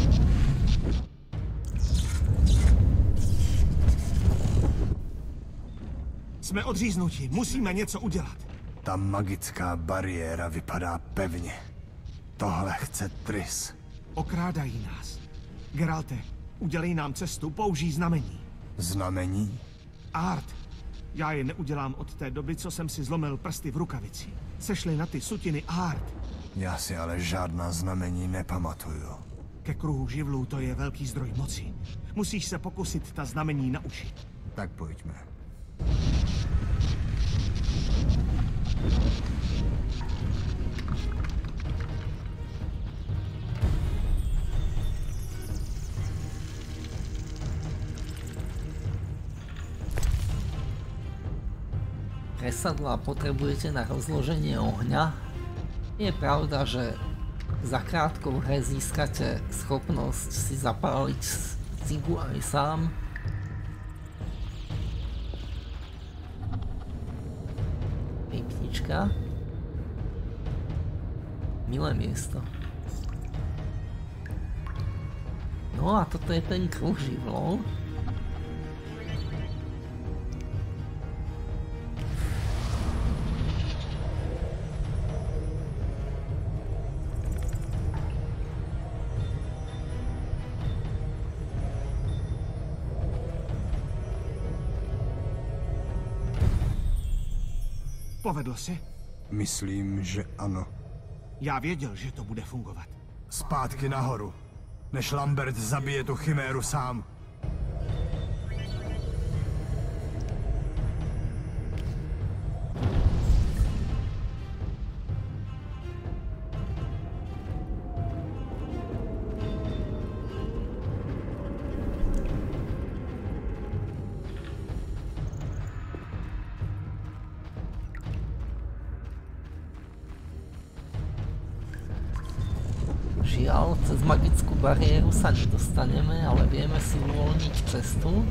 Jsme odříznuti, musíme něco udělat. Ta magická bariéra vypadá pevně. Tohle chce Triss. Okrádají nás. Geralte, udělej nám cestu, použij znamení. Znamení? Art. Já je neudělám od té doby, co jsem si zlomil prsty v rukavici. Sešli na ty sutiny Art. Já si ale žádná znamení nepamatuju. Ke kruhu živlů to je velký zdroj moci. Musíš se pokusit ta znamení naučit. Tak pojďme. Presadlá potrebujete na rozloženie ohňa. Je pravda, že zakrátko v hre získate schopnosť si zapáliť cigu aj sám. Pipnička. Milé miesto. No a toto je ten kruh živlov. Povedlo se? Myslím, že ano. Já věděl, že to bude fungovat. Zpátky nahoru, než Lambert zabije tu chiméru sám. Žiaľ, cez magickú bariéru sa nedostaneme, ale vieme si uvoľniť cestu.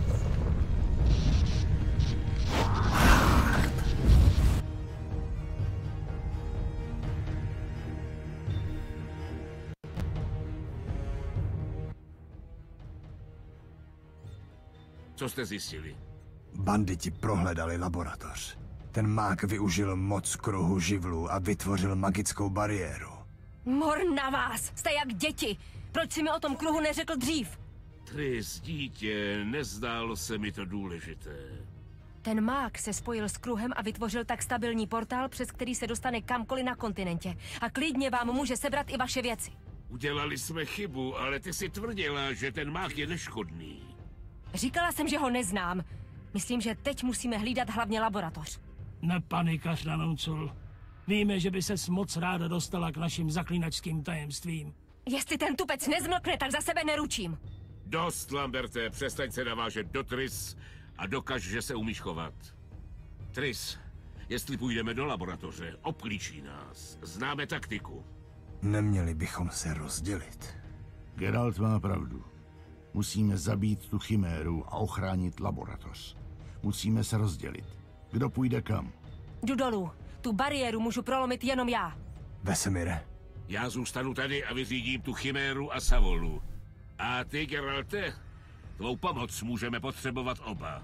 Co jste zjistili? Banditi prohledali laboratoř. Ten mák využil moc kruhu živlů a vytvořil magickou bariéru. Mor na vás! Jste jak děti! Proč si mi o tom kruhu neřekl dřív? Tris, dítě, nezdálo se mi to důležité. Ten mák se spojil s kruhem a vytvořil tak stabilní portál, přes který se dostane kamkoliv na kontinentě. A klidně vám může sebrat i vaše věci. Udělali jsme chybu, ale ty si tvrdila, že ten mák je neškodný. Říkala jsem, že ho neznám. Myslím, že teď musíme hlídat hlavně laboratoř. Nepanikař, Ranoncul. Víme, že by ses moc ráda dostala k našim zaklínačským tajemstvím. Jestli ten tupec nezmlkne, tak za sebe neručím. Dost, Lamberte, přestaň se navážet do Tris a dokaž, že se umíš chovat. Tris, jestli půjdeme do laboratoře, obklíčí nás. Známe taktiku. Neměli bychom se rozdělit. Geralt má pravdu. Musíme zabít tu chiméru a ochránit laboratoř. Musíme se rozdělit. Kdo půjde kam? Jdu dolů. Tu bariéru můžu prolomit jenom já. Vesemire. Já zůstanu tady a vyřídím tu chiméru a Savolu. A ty, Geralte, tvou pomoc můžeme potřebovat oba.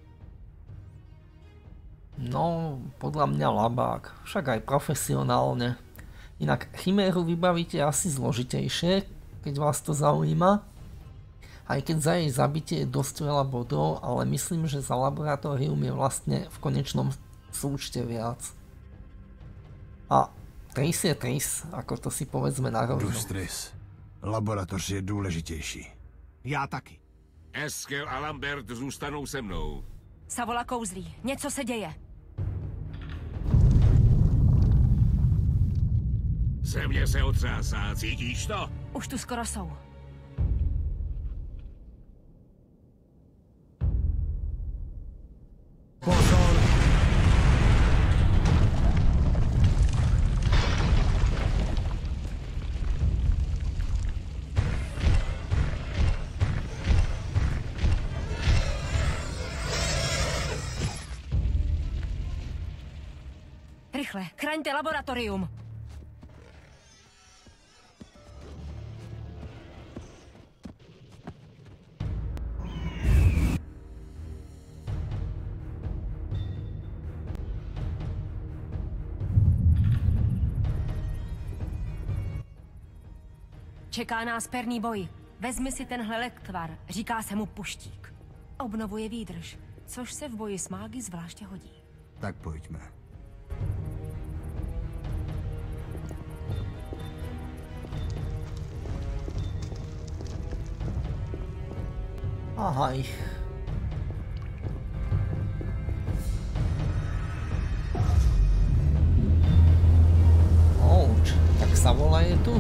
No, podľa mňa labák. Však aj profesionálne. Inak chiméru vybavíte asi zložitejšie, keď vás to zaujíma. Aj keď za jej zabitie je dosť veľa bodov, ale myslím, že za laboratórium je vlastne v konečnom súčte viac. A Tris je Tris, ako to si povedzme na rovinu. Tris. Laboratoř je důležitější. Já taky. Eskel a Lambert zůstanou se mnou. Savola kouzlí. Něco se děje. Země se otřásá, cítíš to? Už tu skoro jsou. Rychle, chraňte laboratorium. Čeká nás perný boj. Vezmi si tenhle lektvar, říká se mu puštík. Obnovuje výdrž, což se v boji s mágy zvláště hodí. Tak pojďme. Ahaj. Ouč, tak Savola je tu.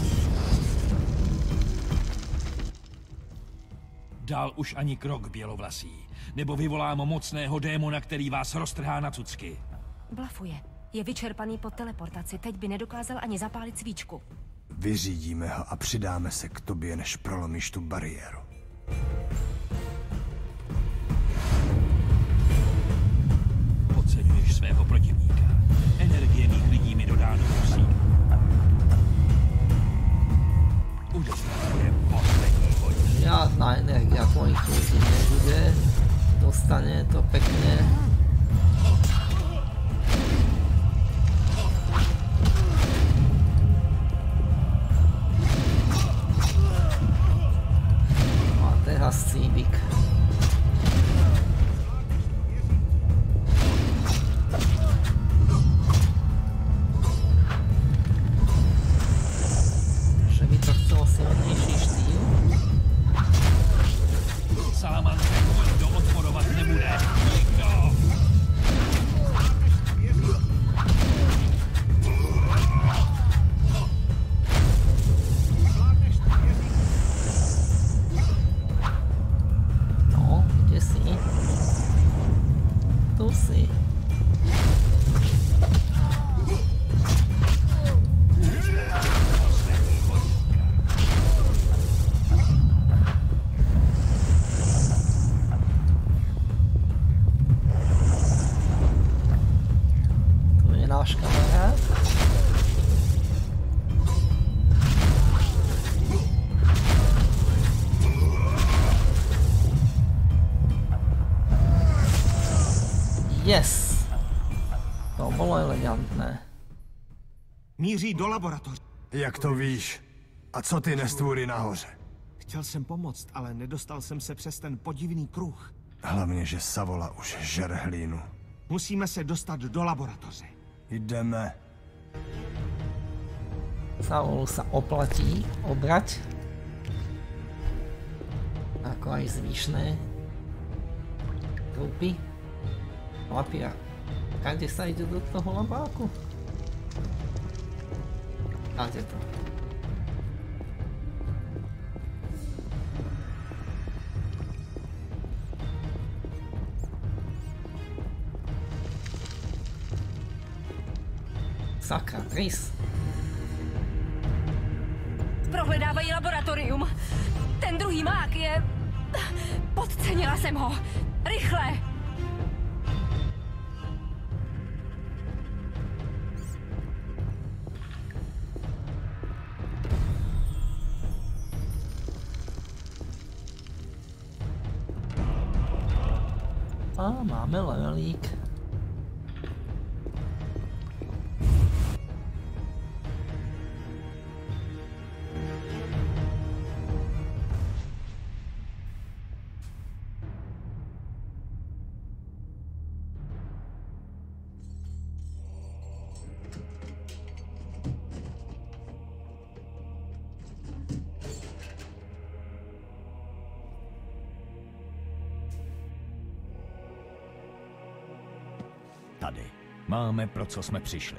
Dál už ani krok, bělovlasý. Nebo vyvolám mocného démona, který vás roztrhá na cucky. Blafuje. Je vyčerpaný po teleportaci, teď by nedokázal ani zapálit svíčku. Vyřídíme ho a přidáme se k tobě, než prolomíš tu bariéru. Podceňuješ svého protivníka. Energie mých lidí mi dodá novou sílu. Udělej svoje poslední boj. Žiadna energia tvojich ľudí nebude. Dostane to pekne. A teraz Cíbik. Že by to chcelo silnejší štýl. Salamandře nikdo odporovat nebude. Nikdo! Yes! To bolo elegantné. Míří do laboratoře. Jak to víš? A co ty nestvůry nahoře? Chtěl jsem pomoct, ale nedostal jsem se přes ten podivný kruh. Hlavně, že Savola už žere hlínu. Musíme se dostat do laboratoře. Jdeme. Savolu sa oplatí obrať. Ako aj zvyšné trupy. Lapia. Kade sa ide do toho labáku? Kade to? Sakra, Tris. Prohledávají laboratorium. Ten druhý mák je... Podcenila jsem ho. Rychle! A máme levelík. Tady. Máme, pro co jsme přišli.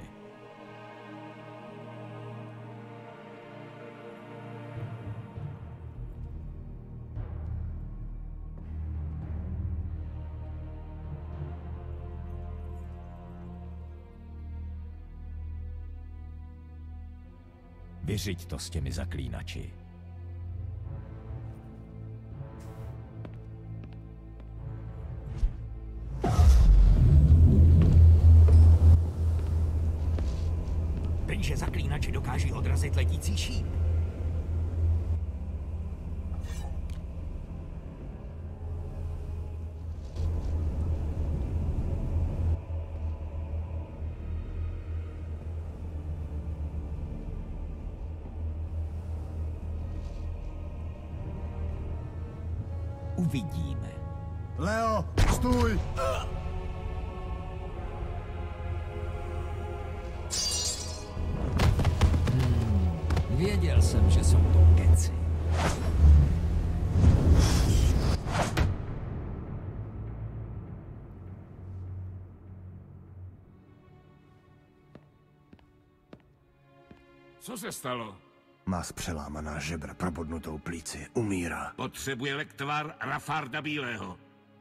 Vyřiď to s těmi zaklínači. Jenže zaklínači dokáží odrazit letící šíp. Uvidíme. Leo, stůj! Věděl jsem, že jsou to keci. Co se stalo? Má přelámaná žebra, probodnutou plíci, umírá. Potřebuje lektvar Rafarda Bílého.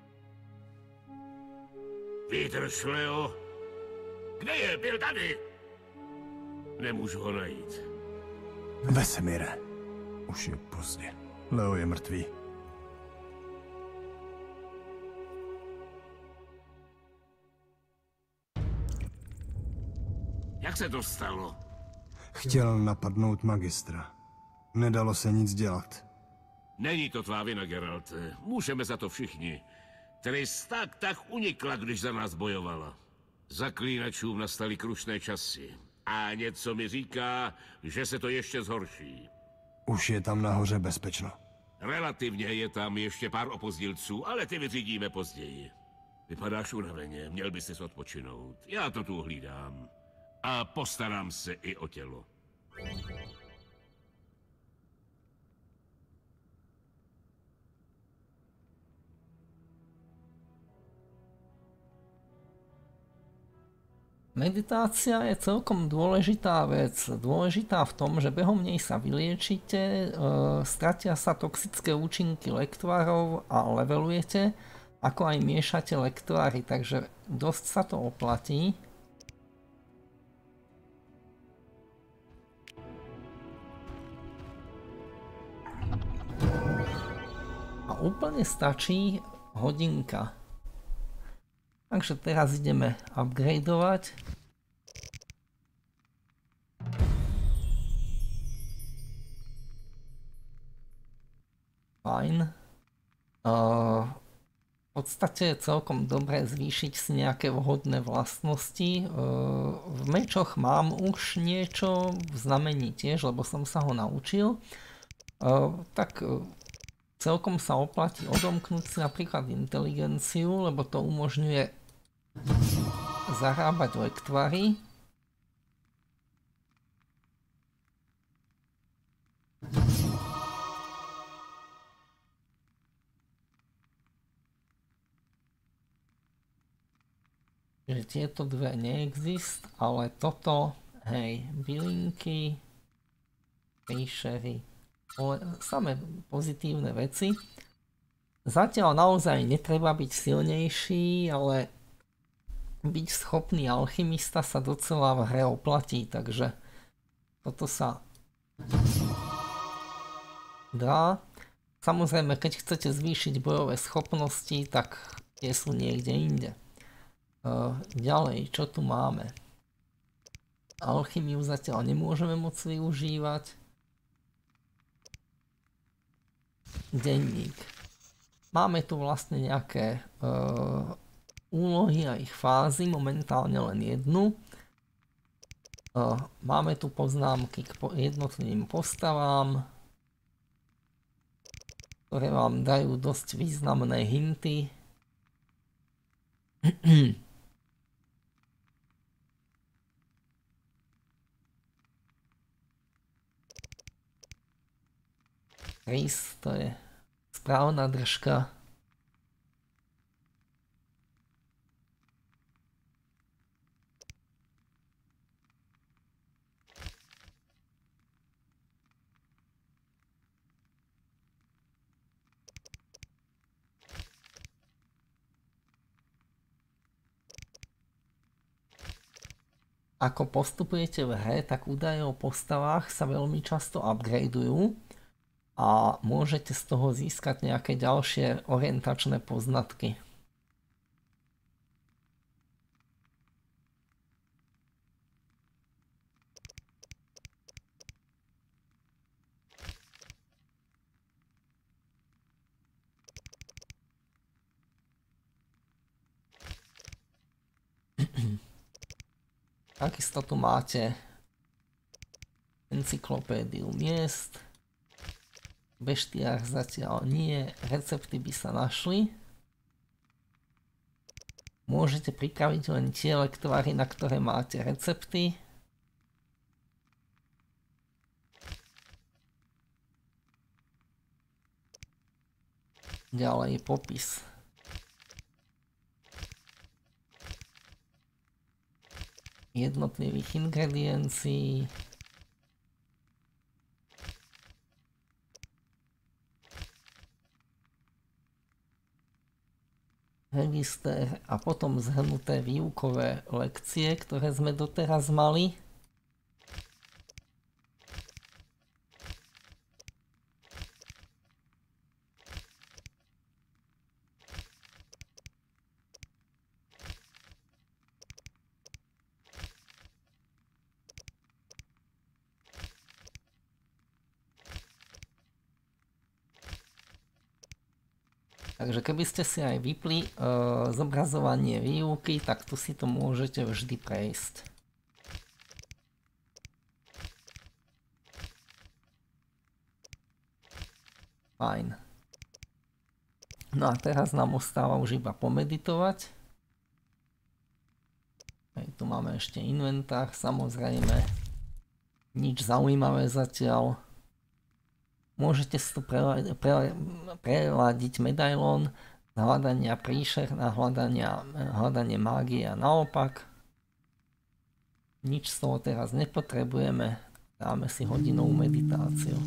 Vydrž, Leo. Kde je? Byl tady. Nemůžu ho najít. Vesemire. Už je pozdě. Leo je mrtvý. Jak se to stalo? Chtěl napadnout magistra. Nedalo se nic dělat. Není to tvá vina, Geralte. Můžeme za to všichni. Tris tak unikla, když za nás bojovala. Zaklínačům nastaly krušné časy. A něco mi říká, že se to ještě zhorší. Už je tam nahoře bezpečno. Relativně je tam ještě pár opozdilců, ale ty vyřídíme později. Vypadáš unaveně, měl by si odpočinout. Já to tu hlídám. A postarám se i o tělo. Meditácia je celkom dôležitá vec. Dôležitá v tom, že behom nej sa vyliečite, stratia sa toxické účinky lektvarov a levelujete, ako aj miešate lektvary, takže dosť sa to oplatí. A úplne stačí hodinka. Takže teraz ideme upgradeovať. Fajn. podstate je celkom dobré zvýšiť si nejaké vhodné vlastnosti. V mečoch mám už niečo, v znamení tiež, lebo som sa ho naučil. Tak celkom sa oplatí odomknúť si napríklad inteligenciu, lebo to umožňuje zarábať lektvary. Že tieto dve neexist, ale toto, hej, bylinky, príšery, samé pozitívne veci. Zatiaľ naozaj netreba byť silnejší, ale byť schopný alchymista sa docela v hre oplatí, takže toto sa dá. Samozrejme, keď chcete zvýšiť bojové schopnosti, tak tie sú niekde inde. Ďalej, čo tu máme? Alchymiu zatiaľ nemôžeme moc využívať. Denník. Máme tu vlastne nejaké úlohy a ich fázy, momentálne len jednu. Máme tu poznámky k jednotlivým postavám, ktoré vám dajú dosť významné hinty. Rys, to je správna držka. Ako postupujete v hre, tak údaje o postavách sa veľmi často upgradeujú a môžete z toho získať nejaké ďalšie orientačné poznatky. Takisto tu máte encyklopédiu miest. V beštiách zatiaľ nie, recepty by sa našli. Môžete pripraviť len tie lektvary, na ktoré máte recepty. Ďalej popis. Jednotlivých ingrediencií. Register a potom zhrnuté výukové lekcie, ktoré sme doteraz mali. Takže keby ste si aj vypli zobrazovanie výuky, tak tu si to môžete vždy prejsť. Fajn. No a teraz nám ostáva už iba pomeditovať. Hej, tu máme ešte inventár, samozrejme. Nič zaujímavé zatiaľ. Môžete si tu preladiť medailón z hľadania príšer na hľadanie mágie a naopak. Nič z toho teraz nepotrebujeme. Dáme si hodinovú meditáciu.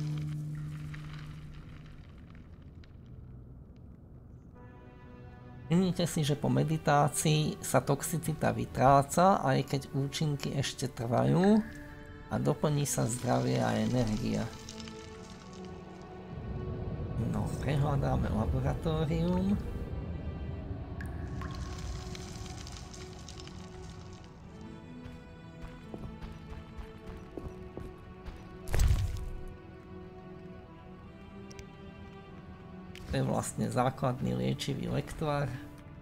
Všimnite si, že po meditácii sa toxicita vytráca, aj keď účinky ešte trvajú a doplní sa zdravie a energia. No, prehľadáme laboratórium. To je vlastne základný liečivý lektvar.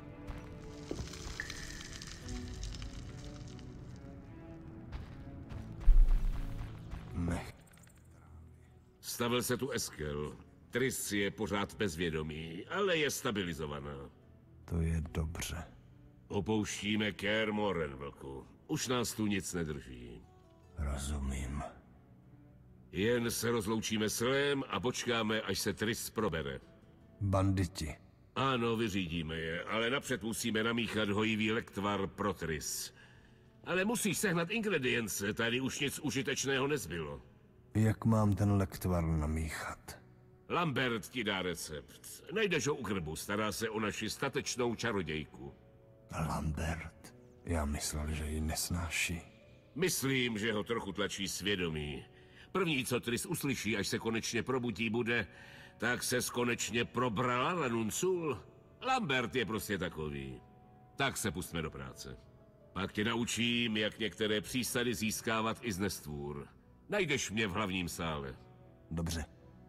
Stavil se tu Eskel. Triss je pořád bez vědomí, ale je stabilizovaná. To je dobře. Opouštíme Kaer Morhen, vlku. Už nás tu nic nedrží. Rozumím. Jen se rozloučíme s Lem a počkáme, až se Triss probere. Banditi. Ano, vyřídíme je, ale napřed musíme namíchat hojivý lektvar pro Triss. Ale musíš sehnat ingredience, tady už nic užitečného nezbylo. Jak mám ten lektvar namíchat? Lambert ti dá recept. Najdeš ho u grbu, stará se o naši statečnou čarodějku. Lambert? Já myslel, že ji nesnáší. Myslím, že ho trochu tlačí svědomí. První, co Triss uslyší, až se konečně probudí, bude: tak ses konečně probrala Ranun Sul. Lambert je prostě takový. Tak se pustme do práce. Pak tě naučím, jak některé přísady získávat i z nestvůr. Najdeš mě v hlavním sále. Dobře.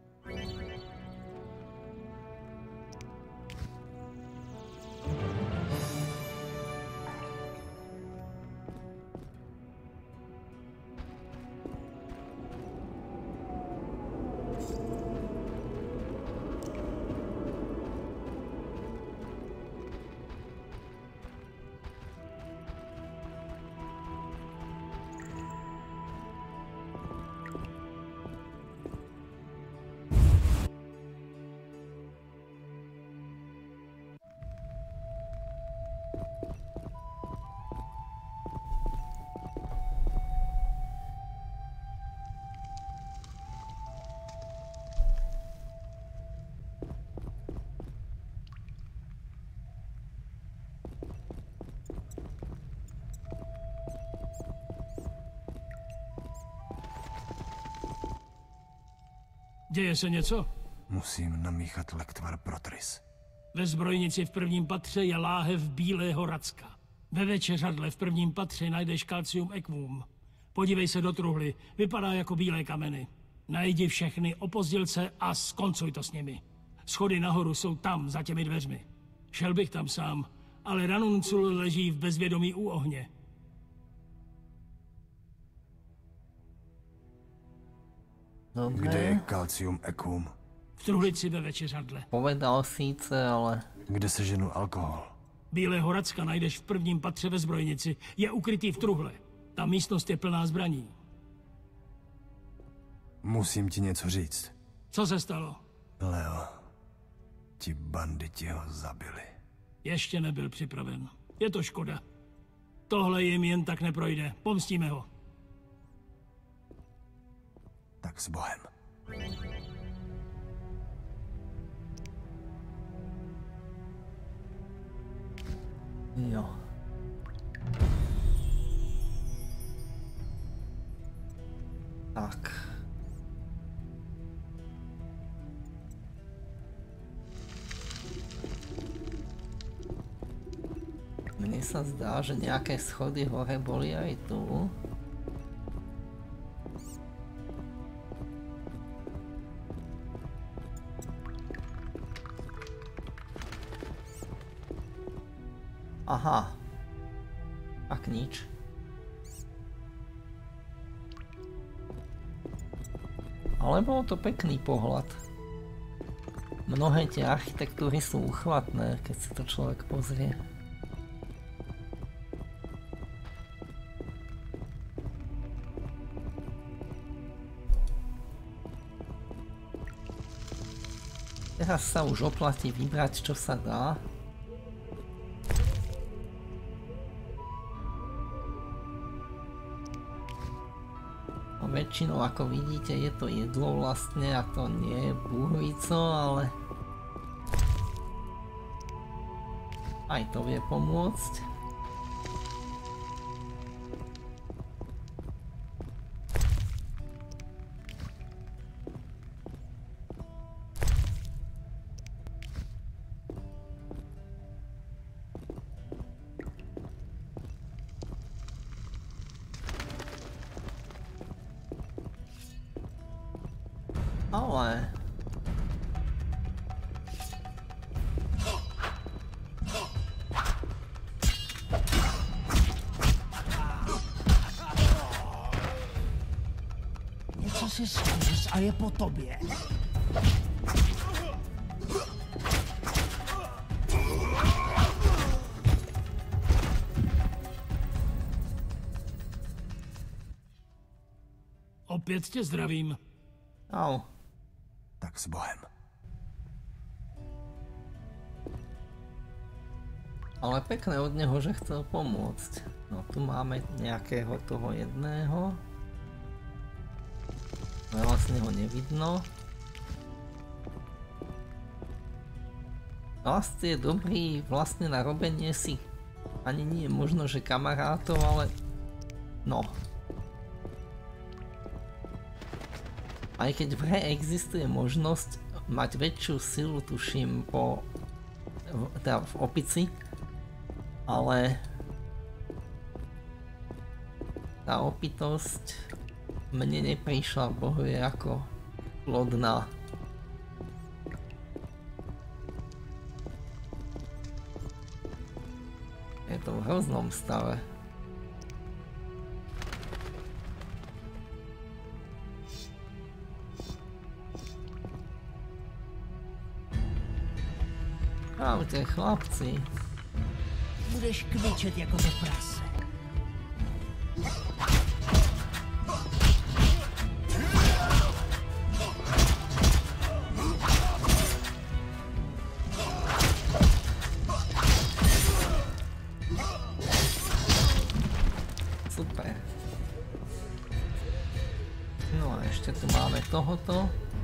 Děje se něco? Musím namíchat lektvar pro Triss. Ve zbrojnici v prvním patře je láhev bílého racka. Ve večeřadle v prvním patře najdeš kalcium ekvum. Podívej se do truhly, vypadá jako bílé kameny. Najdi všechny opozdělce a skoncuj to s nimi. Schody nahoru jsou tam, za těmi dveřmi. Šel bych tam sám, ale Ranun Sul leží v bezvědomí u ohně. Dobre. Kde je kalcium ekvum? V truhlici ve večeřadle. Povedal síce, ale... Kde seženu alkohol? Bílého racka najdeš v prvním patře ve zbrojnici. Je ukrytý v truhle. Ta místnost je plná zbraní. Musím ti něco říct. Co se stalo? Leo, ti banditi ho zabili. Ještě nebyl připraven. Je to škoda. Tohle jim jen tak neprojde. Pomstíme ho. Tak s Bohem. Jo. Tak. Mne sa zdá, že nejaké schody hore boli aj tu. Aha. Tak nič. Ale bol to pekný pohľad. Mnohé tie architektúry sú uchvatné, keď si to človek pozrie. Teraz sa už oplatí vybrať, čo sa dá. Väčšinou, ako vidíte, je to jedlo vlastne a to nie je búhvico, ale aj to vie pomôcť. Ale si zkus a je po tobě. Opět tě zdravím. Au. Tak s Bohem. Ale pekné od neho, že chcel pomôcť. No tu máme nejakého toho jedného. Ale vlastne ho nevidno. Vlastne je dobrý vlastne na robenie si. Ani nie je možno, že kamarátov, ale... No. Aj keď v hre existuje možnosť mať väčšiu silu, tuším, teda v opici, ale tá opitosť mne neprišla, bohu je ako plodná. Je to v hroznom stave. Čaute, chlapci. Budeš kvičet jako to prase. Super. No a ešte tu máme tohoto.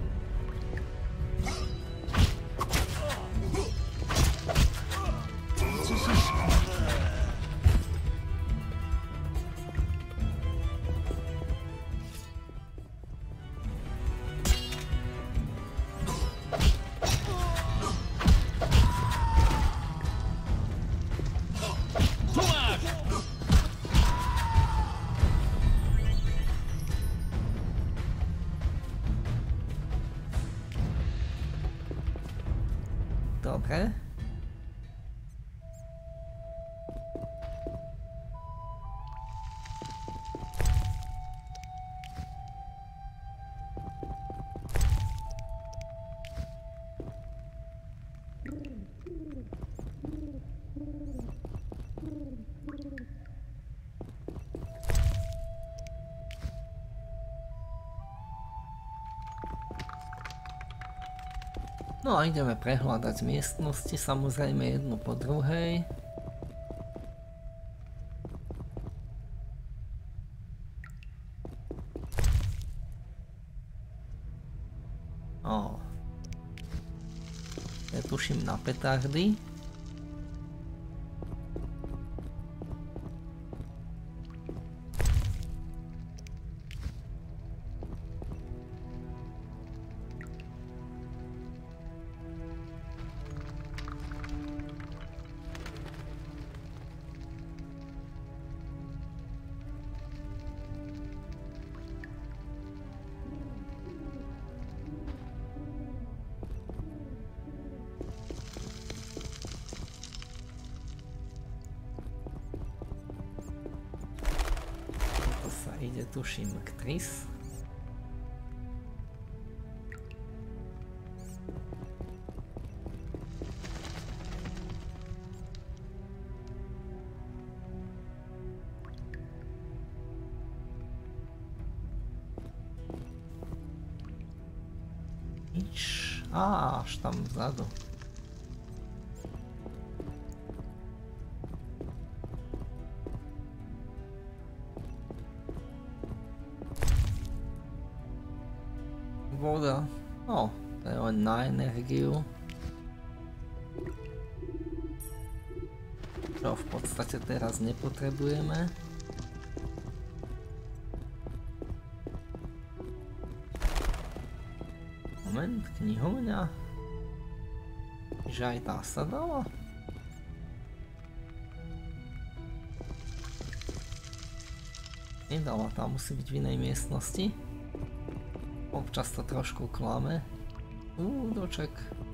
Dobre. No a ideme prehľadať miestnosti, samozrejme jednu po druhej. Ja tuším na petardy. Ide tuším k Triss. Nič. Až tam vzadu. Voda. No, to je len na energiu. Čo v podstate teraz nepotrebujeme. Moment, knihovňa. Že aj tá sa dala? Nedala, tá musí byť v inej miestnosti. Občas to trošku klame. Doček.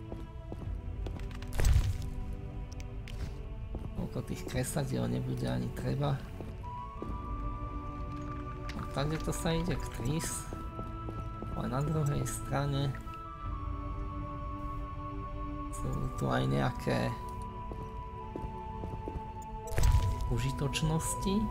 Koľko tých kresadiel nebude ani treba. A tady to sa ide k Triss. A na druhej strane sú tu aj nejaké užitočnosti.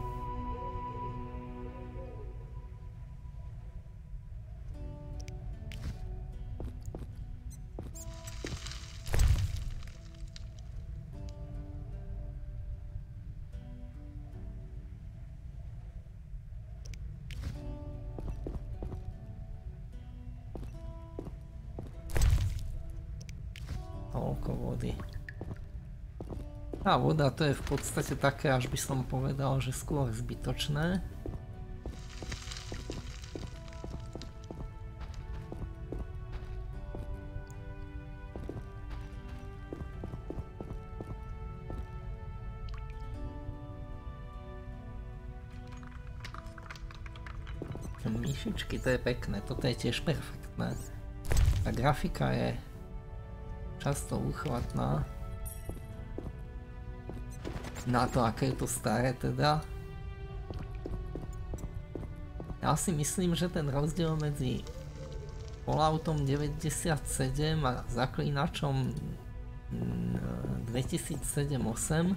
Toľko vody. A voda to je v podstate také, až by som povedal, že skôr zbytočné. Myšičky, to je pekné, toto je tiež perfektné. Tá grafika je často úchvatná. Na to, aké je to staré teda. Ja si myslím, že ten rozdiel medzi Falloutom 97 a Zaklínačom 2007-8,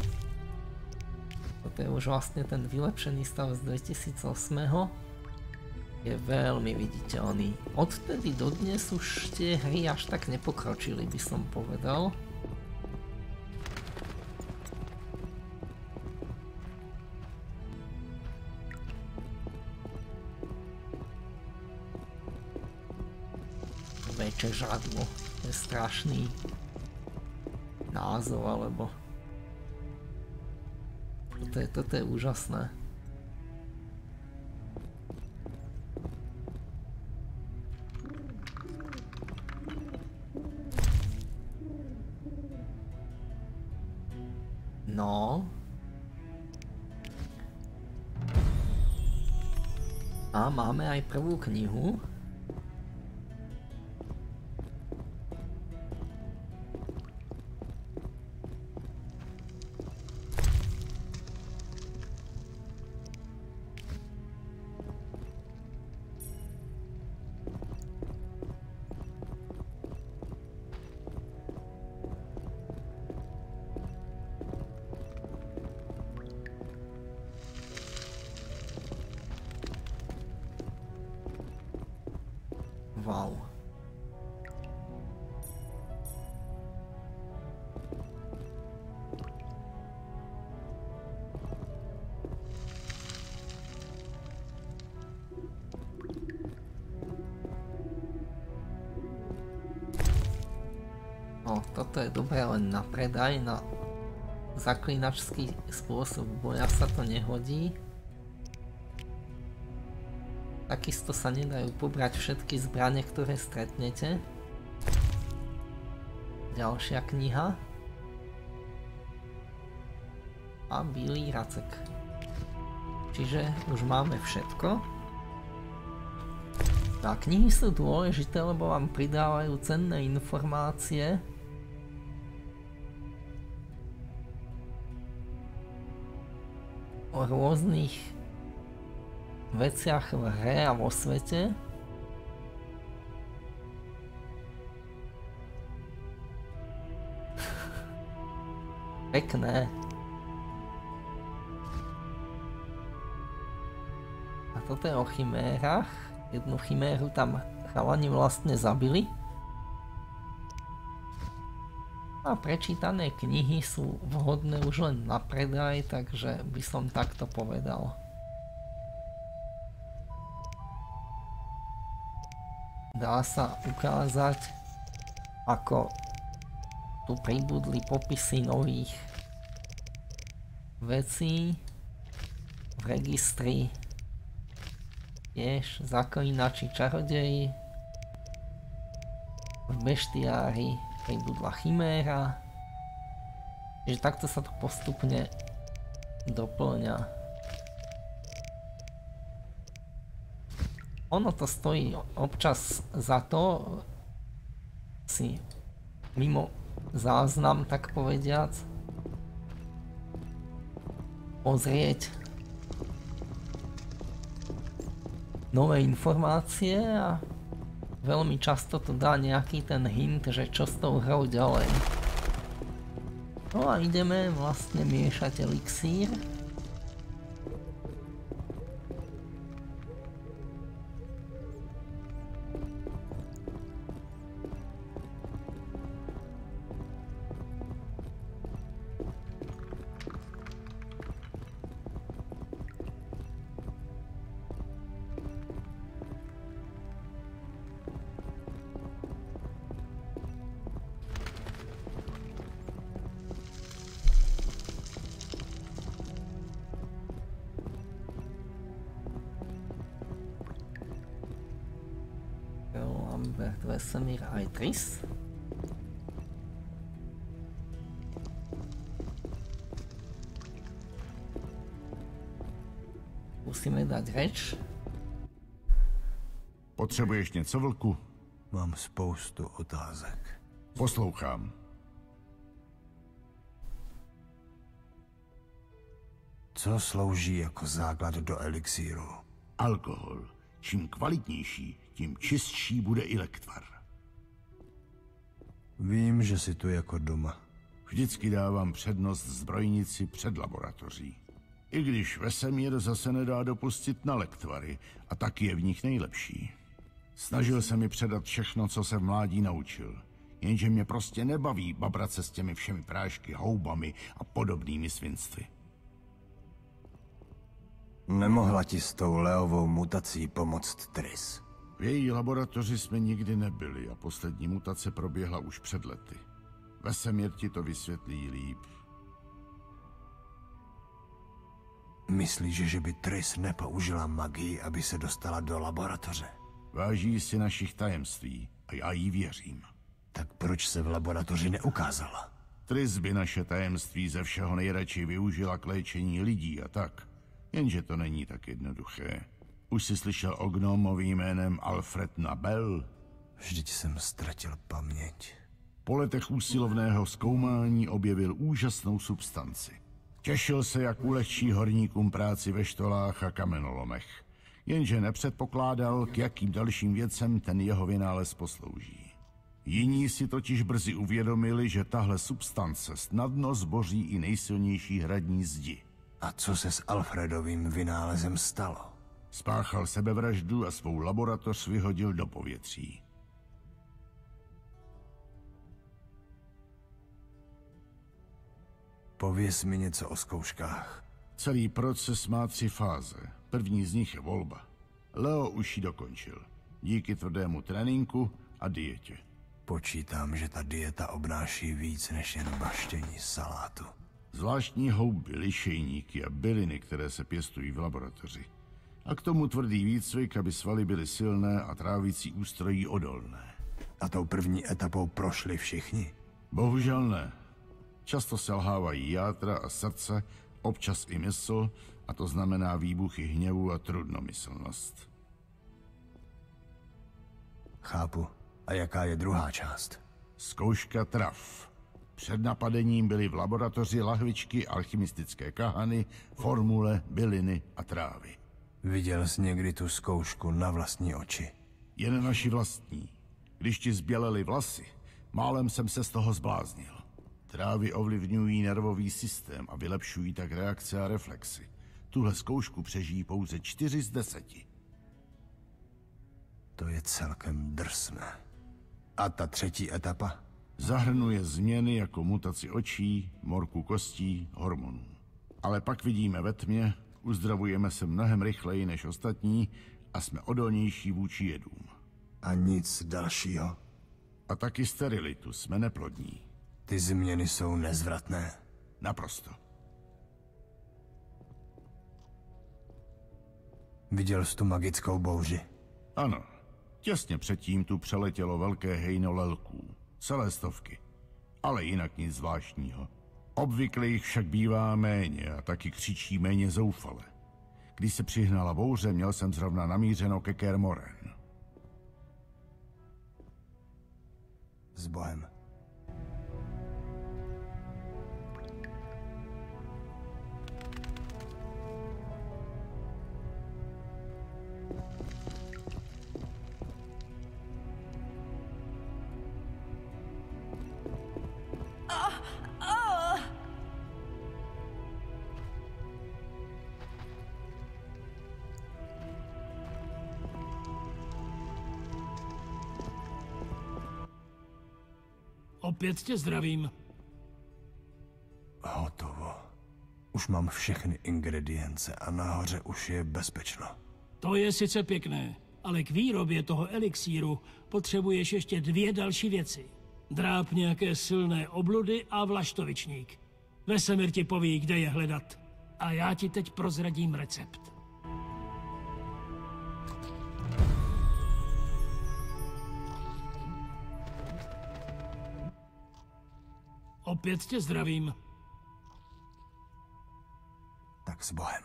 toto je už vlastne ten vylepšený stav z 2008, je veľmi viditeľný. Odtedy do dnes už tie hry až tak nepokročili, by som povedal. Večeřadlo, to je strašný názov, alebo toto je úžasné. No. A máme aj prvú knihu. Wow. No, toto je dobré len na predaj, na zaklínačský spôsob boja sa to nehodí. Takisto sa nedajú pobrať všetky zbrane, ktoré stretnete. Ďalšia kniha. A Bílý racek. Čiže už máme všetko. A knihy sú dôležité, lebo vám pridávajú cenné informácie. O rôznych veciach v hre a vo svete. Pekné. A toto je o chimérach. Jednu chiméru tam chalani vlastne zabili. A prečítané knihy sú vhodné už len na predaj, takže by som takto povedal. Dá sa ukázať, ako tu pribudli popisy nových vecí v registri. Tiež zaklínači, čarodeji. V beštiári pribudla chiméra. Čiže takto sa to postupne doplňa. Ono to stojí občas za to si mimo záznam, tak povediac, pozrieť nové informácie a veľmi často to dá nejaký ten hint, že čo s tou hrou ďalej. No a ideme vlastne miešať elixír. Lambert, Vesemír aj Triss. Musíme dať reč. Potřebuješ něco, vlku? Mám spoustu otázek. Poslouchám. Co slouží jako základ do elixíru? Alkohol. Čím kvalitnější, tím čistší bude i lektvar. Vím, že si tu jako doma. Vždycky dávám přednost zbrojnici před laboratoří. I když Vesemír zase nedá dopustit na lektvary a taky je v nich nejlepší. Snažil se mi předat všechno, co se v mládí naučil. Jenže mě prostě nebaví babrat se s těmi všemi prášky, houbami a podobnými svinstvy. Nemohla ti s tou Leovou mutací pomoct Triss? V její laboratoři jsme nikdy nebyli a poslední mutace proběhla už před lety. Vesemír ti to vysvětlí líp. Myslíš, že by Triss nepoužila magii, aby se dostala do laboratoře? Váží si našich tajemství a já jí věřím. Tak proč se v laboratoři neukázala? Triss by naše tajemství ze všeho nejradši využila k léčení lidí a tak. Jenže to není tak jednoduché. Už jsi slyšel o gnomovi jménem Alfred Nobel? Vždyť jsem ztratil paměť. Po letech úsilovného zkoumání objevil úžasnou substanci. Těšil se, jak ulehčí horníkům práci ve štolách a kamenolomech. Jenže nepředpokládal, k jakým dalším věcem ten jeho vynález poslouží. Jiní si totiž brzy uvědomili, že tahle substance snadno zboří i nejsilnější hradní zdi. A co se s Alfredovým vynálezem stalo? Spáchal sebevraždu a svou laboratoř vyhodil do povětří. Pověz mi něco o zkouškách. Celý proces má 3 fáze. První z nich je volba. Leo už ji dokončil. Díky tvrdému tréninku a dietě. Počítám, že ta dieta obnáší víc než jen baštění salátu. Zvláštní houby, lišejníky a byliny, které se pěstují v laboratoři. A k tomu tvrdý výcvik, aby svaly byly silné a trávicí ústrojí odolné. A tou první etapou prošli všichni? Bohužel ne. Často selhávají játra a srdce, občas i mysl, a to znamená výbuchy hněvu a trudnomyslnost. Chápu. A jaká je druhá část? Zkouška trav. Před napadením byly v laboratoři lahvičky, alchymistické kahany, formule, byliny a trávy. Viděl jsi někdy tu zkoušku na vlastní oči? Jen naši vlastní. Když ti zbělely vlasy, málem jsem se z toho zbláznil. Trávy ovlivňují nervový systém a vylepšují tak reakce a reflexy. Tuhle zkoušku přežijí pouze 4 z 10. To je celkem drsné. A ta třetí etapa? Zahrnuje změny jako mutaci očí, morku kostí, hormonů. Ale pak vidíme ve tmě, uzdravujeme se mnohem rychleji než ostatní a jsme odolnější vůči jedům. A nic dalšího? A taky sterilitu, jsme neplodní. Ty změny jsou nezvratné. Naprosto. Viděl jsi tu magickou bouři? Ano. Těsně předtím tu přeletělo velké hejno lelků. Celé 100. Ale jinak nic zvláštního. Obvykle jich však bývá méně a taky křičí méně zoufale. Když se přihnala bouře, měl jsem zrovna namířeno ke Kaer Morhen. S Bohem. Opět tě zdravím. Hotovo. Už mám všechny ingredience a nahoře už je bezpečno. To je sice pěkné, ale k výrobě toho elixíru potřebuješ ještě 2 další věci. Dráp nějaké silné obludy a vlaštovičník. Vesemir ti poví, kde je hledat. A já ti teď prozradím recept. Opět tě zdravím. Tak s Bohem.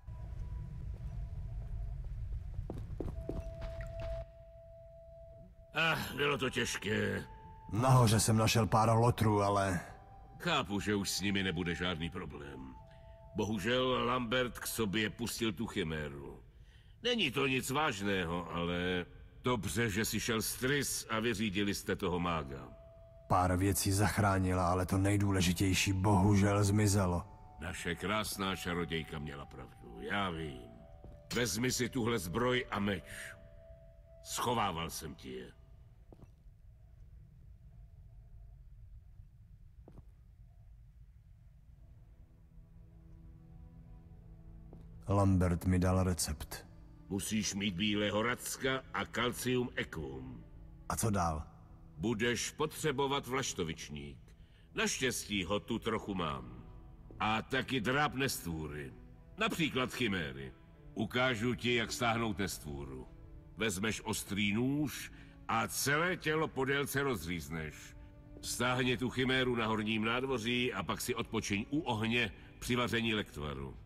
Bylo to těžké. Nahoře jsem našel pár lotrů, ale... Chápu, že už s nimi nebude žádný problém. Bohužel Lambert k sobě pustil tu chiméru. Není to nic vážného, ale dobře, že si šel z Triss a vyřídili jste toho mága. Pár věcí zachránila, ale to nejdůležitější bohužel zmizelo. Naše krásná čarodějka měla pravdu, já vím. Vezmi si tuhle zbroj a meč. Schovával jsem ti je. Lambert mi dal recept. Musíš mít bílého racka a kalcium equum. A co dál? Budeš potřebovat vlaštovičník. Naštěstí ho tu trochu mám. A taky dráp nestvůry. Například chiméry. Ukážu ti, jak stáhnout nestvůru. Vezmeš ostrý nůž a celé tělo po délce rozřízneš. Stáhni tu chiméru na horním nádvoří a pak si odpočiň u ohně při vaření lektvaru.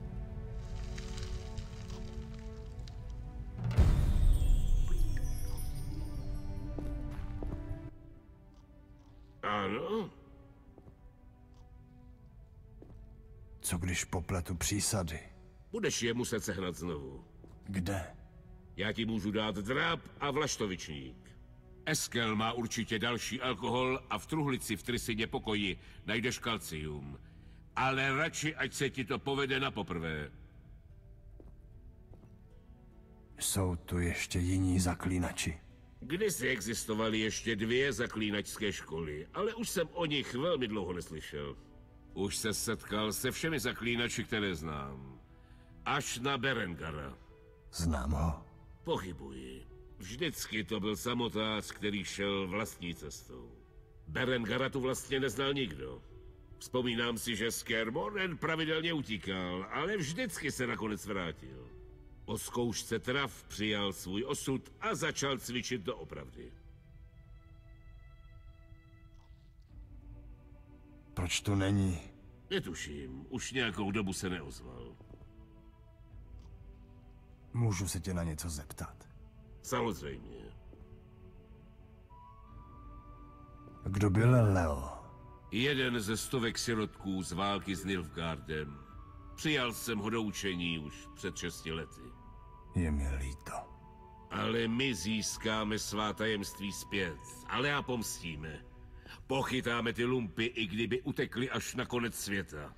Ano? Co když popletu přísady? Budeš je muset sehnat znovu. Kde? Já ti můžu dát dráp a vlaštovičník. Eskel má určitě další alkohol a v truhlici v Trisině pokoji najdeš kalcium. Ale radši, ať se ti to povede na poprvé. Jsou tu ještě jiní zaklínači. Kdysi existovaly ještě 2 zaklínačské školy, ale už jsem o nich velmi dlouho neslyšel. Už se setkal se všemi zaklínači, které znám. Až na Berengara. Znám ho. Pochybuji. Vždycky to byl samotář, který šel vlastní cestou. Berengara tu vlastně neznal nikdo. Vzpomínám si, že z Kaer Morhen pravidelně utíkal, ale vždycky se nakonec vrátil. Po zkoušce trav přijal svůj osud a začal cvičit doopravdy. Proč tu není? Netuším, už nějakou dobu se neozval. Můžu se tě na něco zeptat? Samozřejmě. Kdo byl Leo? Jeden ze stovek sirotků z války s Nilfgaardem. Přijal jsem ho do učení už před 6 lety. Je mi líto. Ale my získáme svá tajemství zpět. Ale a pomstíme. Pochytáme ty lumpy, i kdyby utekli až na konec světa.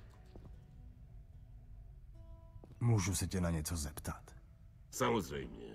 Můžu se tě na něco zeptat? Samozřejmě.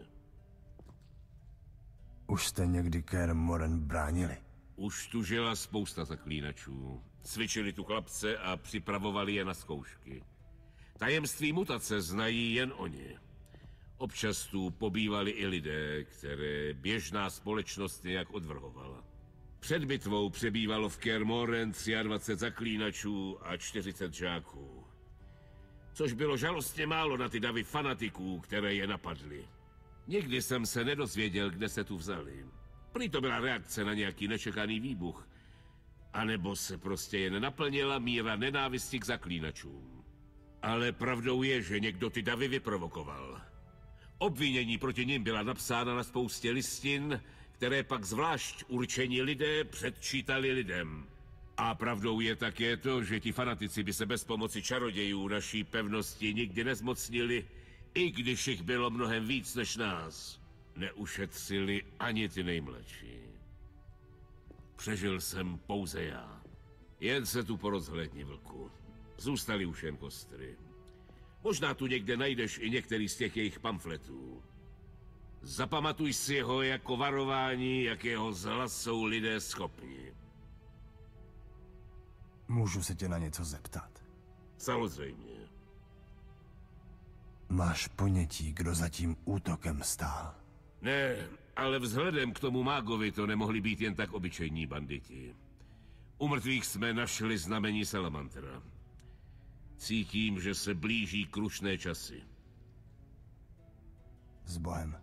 Už jste někdy Kaer Morhen bránili? Už tu žila spousta zaklínačů. Cvičili tu chlapce a připravovali je na zkoušky. Tajemství mutace znají jen oni. Občas tu pobývali i lidé, které běžná společnost nějak odvrhovala. Před bitvou přebývalo v Kaer Morhen 23 zaklínačů a 40 žáků. Což bylo žalostně málo na ty davy fanatiků, které je napadly. Nikdy jsem se nedozvěděl, kde se tu vzali. Prý to byla reakce na nějaký nečekaný výbuch. A nebo se prostě jen naplnila míra nenávisti k zaklínačům. Ale pravdou je, že někdo ty davy vyprovokoval. Obvinění proti nim byla napsána na spoustě listin, které pak zvlášť určení lidé předčítali lidem. A pravdou je také to, že ti fanatici by se bez pomoci čarodějů naší pevnosti nikdy nezmocnili, i když jich bylo mnohem víc než nás. Neušetřili ani ty nejmladší. Přežil jsem pouze já. Jen se tu porozhlédni, vlku. Zůstaly už jen kostry. Možná tu někde najdeš i některý z těch jejich pamfletů. Zapamatuj si ho jako varování, jakého zla jsou lidé schopni. Můžu se tě na něco zeptat? Samozřejmě. Máš ponětí, kdo za tím útokem stál? Ne, ale vzhledem k tomu mágovi to nemohli být jen tak obyčejní banditi. U mrtvých jsme našli znamení Salamandra. Cítím, že se blíží krušné časy. S Bohem.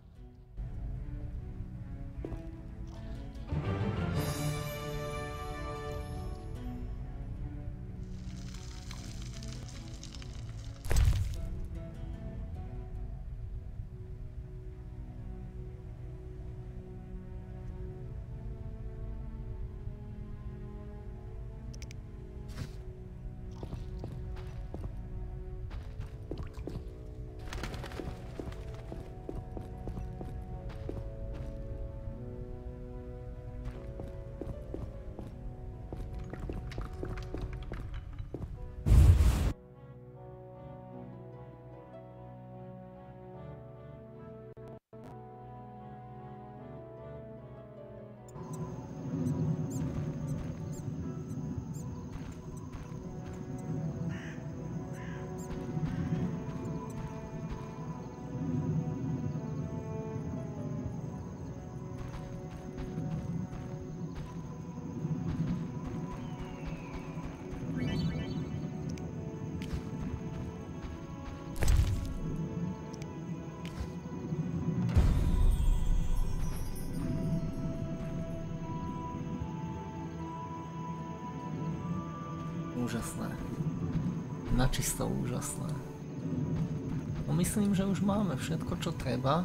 Úžasné. Načisto úžasné. No myslím, že už máme všetko, čo treba.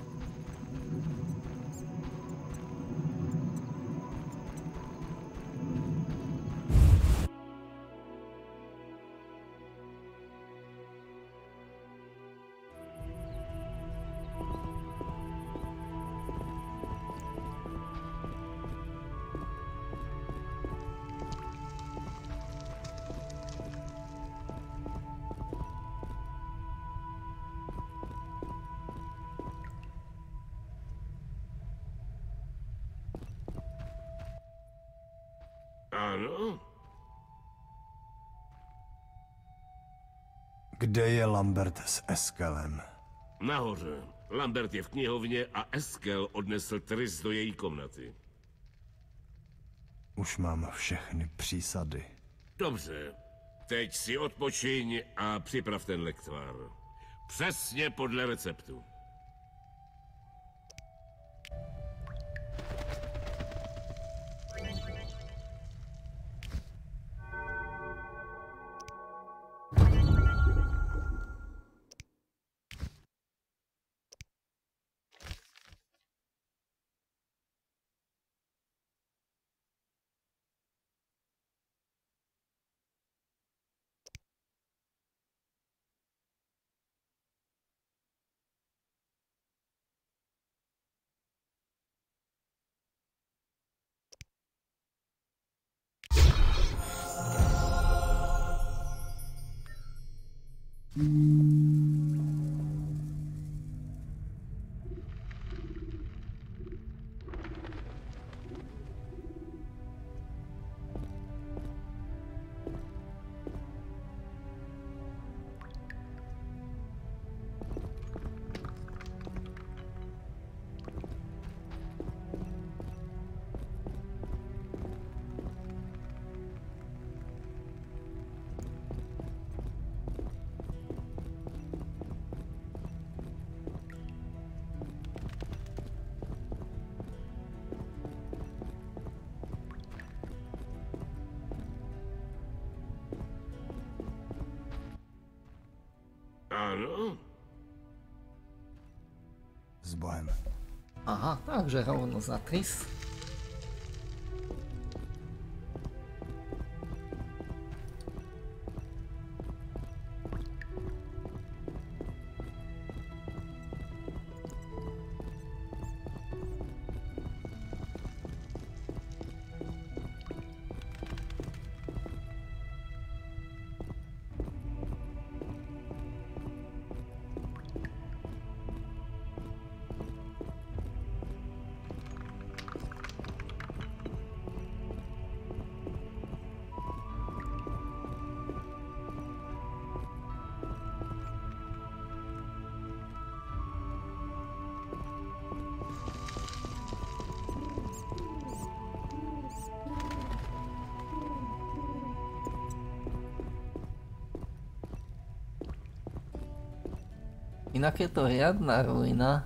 Ano? Kde je Lambert s Eskelem? Nahoře. Lambert je v knihovně a Eskel odnesl Triss do její komnaty. Už mám všechny přísady. Dobře. Teď si odpočiň a připrav ten lektvar. Přesně podle receptu. Ano? S Bohem. Aha, takže rovno za Triss. Inak je to riadna ruina.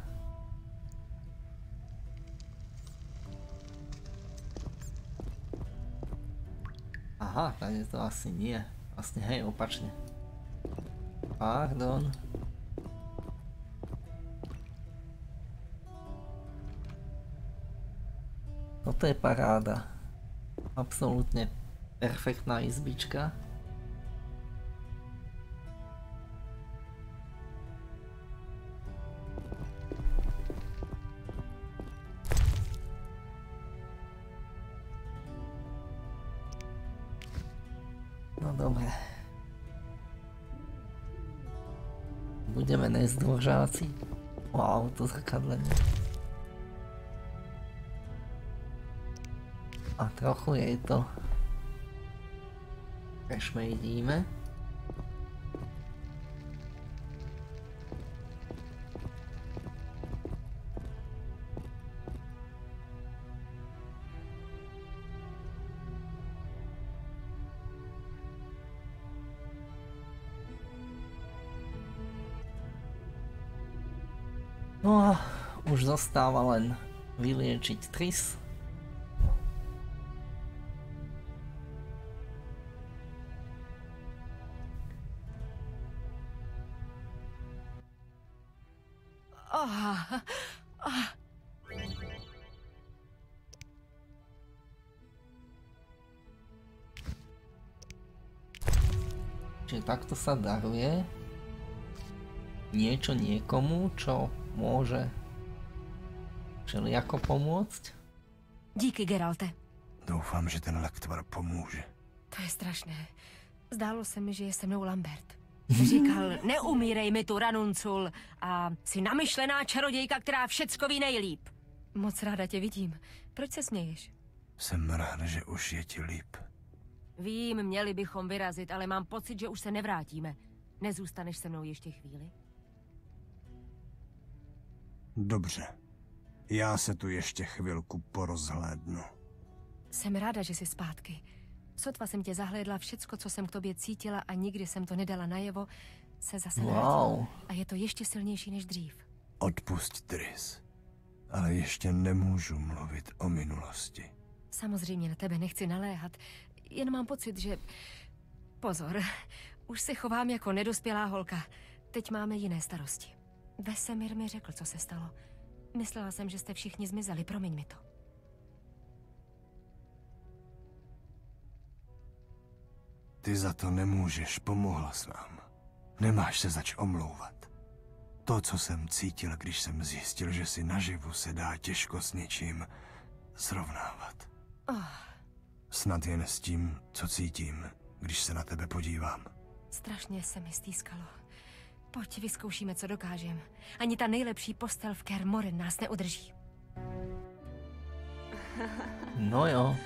Aha, tady to asi nie. Vlastne hej, opačne. Pardon. Toto je paráda. Absolútne perfektná izbička. No dobre. Budeme nesť dvořáci. Wow, to zrkadlenie. A trochu jej to prešmejdíme. No a už zostáva len vyliečiť Triss. Čiže takto sa daruje niečo niekomu, čo môže všelijako pomôcť. Díky, Geralte. Doufám, že ten lektvar pomůže. To je strašné. Zdálo se mi, že je se mnou Lambert. Říkal, neumírej mi tu, Ranuncul, a jsi namyšlená čarodějka, která všecko ví nejlíp. Moc ráda tě vidím. Proč se směješ? Jsem rád, že už je ti líp. Vím, měli bychom vyrazit, ale mám pocit, že už se nevrátíme. Nezůstaneš se mnou ještě chvíli? Dobře. Já se tu ještě chvilku porozhlédnu. Jsem ráda, že jsi zpátky. Sotva jsem tě zahlédla, všecko, co jsem k tobě cítila a nikdy jsem to nedala najevo, se zase vrátilo. A je to ještě silnější než dřív. Odpusť, Triss. Ale ještě nemůžu mluvit o minulosti. Samozřejmě na tebe nechci naléhat, jen mám pocit, že... Pozor, už se chovám jako nedospělá holka. Teď máme jiné starosti. Vesemir mi řekl, co se stalo. Myslela jsem, že jste všichni zmizeli, promiň mi to. Ty za to nemůžeš, pomohla s nám. Nemáš se zač omlouvat. To, co jsem cítil, když jsem zjistil, že si naživu se dá těžko s něčím srovnávat. Snad jen s tím, co cítím, když se na tebe podívám. Strašně se mi stýskalo. Pojď, vyzkoušíme, co dokážem. Ani ta nejlepší postel v Kaer Morhen nás neudrží. No jo.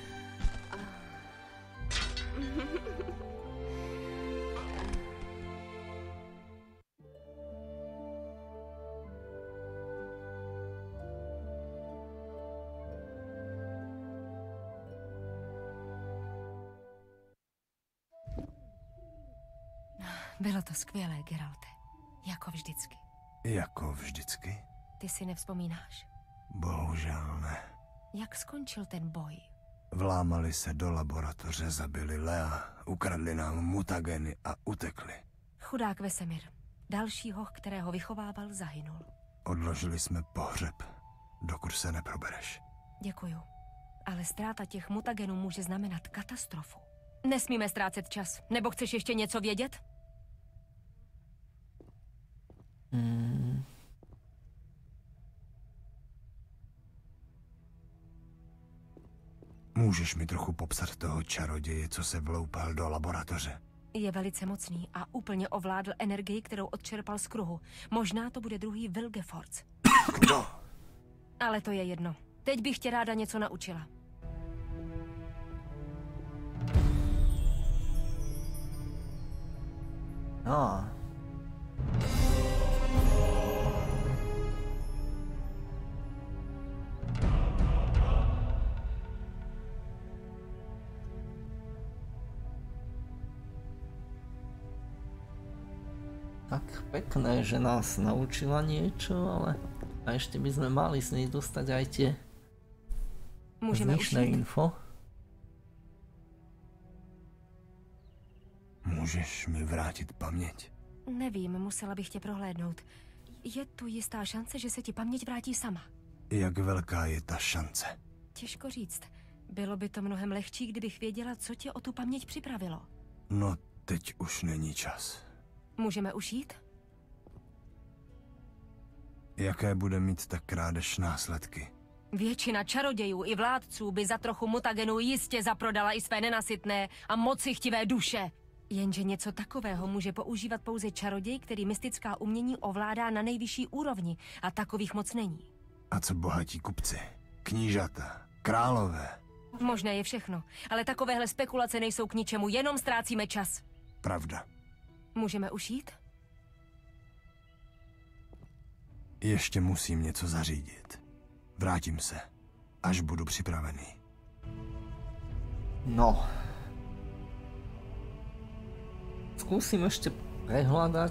Bylo to skvělé, Geralte. Jako vždycky. Jako vždycky? Ty si nevzpomínáš? Bohužel ne. Jak skončil ten boj? Vlámali se do laboratoře, zabili Lea, ukradli nám mutageny a utekli. Chudák Vesemir. Další hoch, kterého vychovával, zahynul. Odložili jsme pohřeb, dokud se neprobereš. Děkuju. Ale ztráta těch mutagenů může znamenat katastrofu. Nesmíme ztrácet čas. Nebo chceš ještě něco vědět? Můžeš mi trochu popsat toho čaroděje, co se vloupal do laboratoře? Je velice mocný a úplně ovládl energii, kterou odčerpal z kruhu. Možná to bude druhý Vilgefortz. Kdo? Ale to je jedno. Teď bych tě ráda něco naučila. No. tak pekné, že nás naučila niečo, ale a ešte by sme mali z nej dostať aj tie zvyšné info. Můžeš mi vrátit paměť? Nevím, musela bych tě prohlédnout. Je tu jistá šance, že se ti paměť vrátí sama. Jak velká je ta šance? Těžko říct. Bylo by to mnohem lehčí, kdybych věděla, co tě o tu paměť připravilo. No, teď už není čas. Můžeme už jít? Jaké bude mít ta krádež následky? Většina čarodějů i vládců by za trochu mutagenů jistě zaprodala i své nenasytné a mocichtivé duše. Jenže něco takového může používat pouze čaroděj, který mystická umění ovládá na nejvyšší úrovni a takových moc není. A co bohatí kupci? Knížata? Králové? Možné je všechno, ale takovéhle spekulace nejsou k ničemu, jenom ztrácíme čas. Pravda. Můžeme už jít? Ještě musím něco zařídit. Vrátím se, až budu připravený. No. Skúsim ešte prehľadať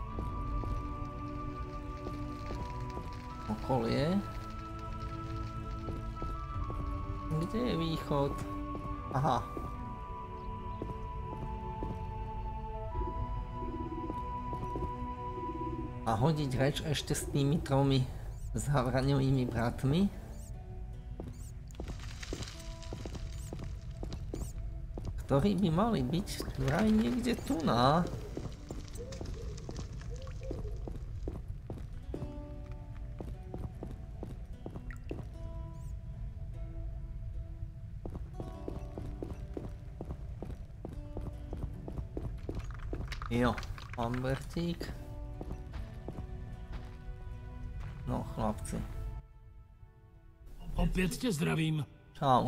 okolie. Kde je východ? Aha. A hodiť reč ešte s tými tromi zhavraňovými bratmi. Ktorí by mali byť vraj niekde tu na. Jo, Lambertík. No, chlapci. Opět tě zdravím. Čau.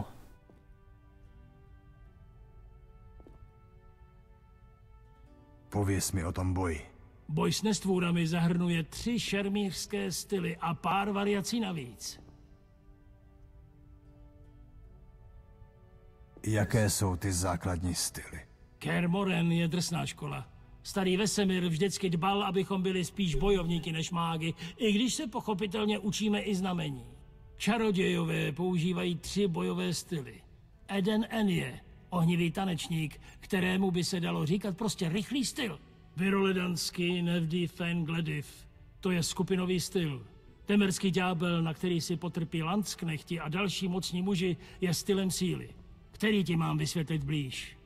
Pověz mi o tom boji. Boj s nestvůrami zahrnuje 3 šermířské styly a pár variací navíc. Jaké jsou ty základní styly? Kaer Morhen je drsná škola. Starý Vesemir vždycky dbal, abychom byli spíš bojovníky než mágy, i když se pochopitelně učíme i znamení. Čarodějové používají 3 bojové styly. Eden Enje, ohnivý tanečník, kterému by se dalo říkat prostě rychlý styl. Vyroledansky Nevdi Fen Glediv, to je skupinový styl. Temerský ďábel, na který si potrpí Landsknechti a další mocní muži, je stylem síly. Který ti mám vysvětlit blíž?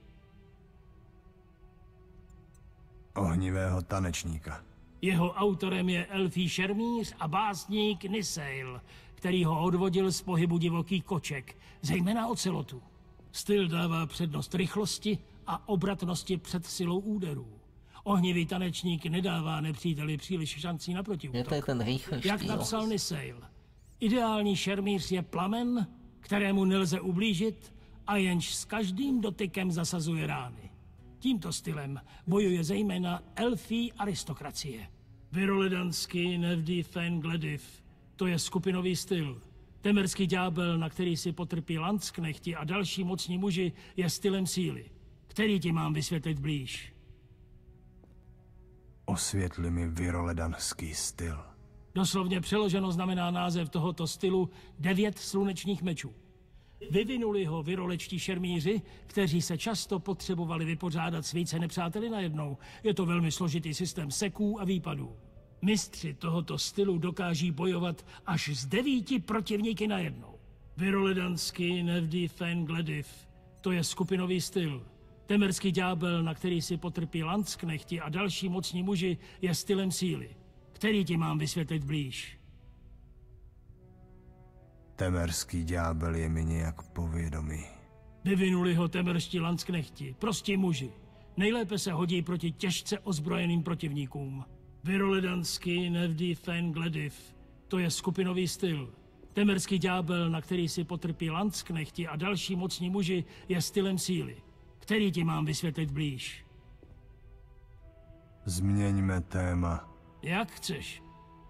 Ohnivého tanečníka. Jeho autorem je elfí šermíř a básník Niseil, který ho odvodil z pohybu divokých koček, zejména ocelotu. Styl dává přednost rychlosti a obratnosti před silou úderů. Ohnivý tanečník nedává nepříteli příliš šancí na protiútok. To je ten rychlý Jak napsal Niseil, ideální šermíř je plamen, kterému nelze ublížit a jenž s každým dotykem zasazuje rány. Tímto stylem bojuje zejména elfí aristokracie. Vyroledansky Nevdi Fen Glediv, to je skupinový styl. Temerský ďábel, na který si potrpí Landsknechti a další mocní muži, je stylem síly. Který ti mám vysvětlit blíž? Osvětli mi vyroledanský styl. Doslovně přeloženo znamená název tohoto stylu 9 slunečních mečů. Vyvinuli ho vyrolečtí šermíři, kteří se často potřebovali vypořádat s více nepřáteli najednou. Je to velmi složitý systém seků a výpadů. Mistři tohoto stylu dokáží bojovat až s 9 protivníky najednou. Vyroledansky Nevdi Fen Glediv, to je skupinový styl. Temerský ďábel, na který si potrpí Landsknechti a další mocní muži, je stylem síly. Který ti mám vysvětlit blíž? Temerský ďábel je mi nějak povědomý. Vyvinuli ho temerští Landsknechti, prostí muži. Nejlépe se hodí proti těžce ozbrojeným protivníkům. Vyroledansky Nevdi Fen Glediv, to je skupinový styl. Temerský ďábel, na který si potrpí Landsknechti a další mocní muži, je stylem síly. Který ti mám vysvětlit blíž? Změňme téma. Jak chceš.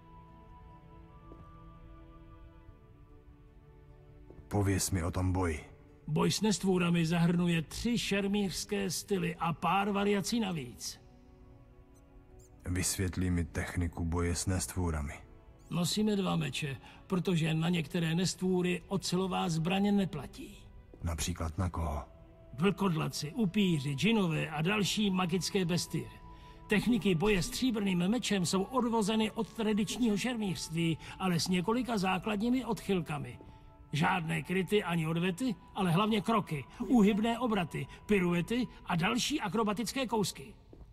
Pověz mi o tom boji. Boj s nestvůrami zahrnuje 3 šermířské styly a pár variací navíc. Vysvětlí mi techniku boje s nestvůrami. Nosíme 2 meče, protože na některé nestvůry ocelová zbraně neplatí. Například na koho? Vlkodlaci, upíři, džinové a další magické bestie. Techniky boje stříbrným mečem jsou odvozeny od tradičního šermířství, ale s několika základními odchylkami. Žádné kryty ani odvety, ale hlavně kroky, úhybné obraty, piruety a další akrobatické kousky.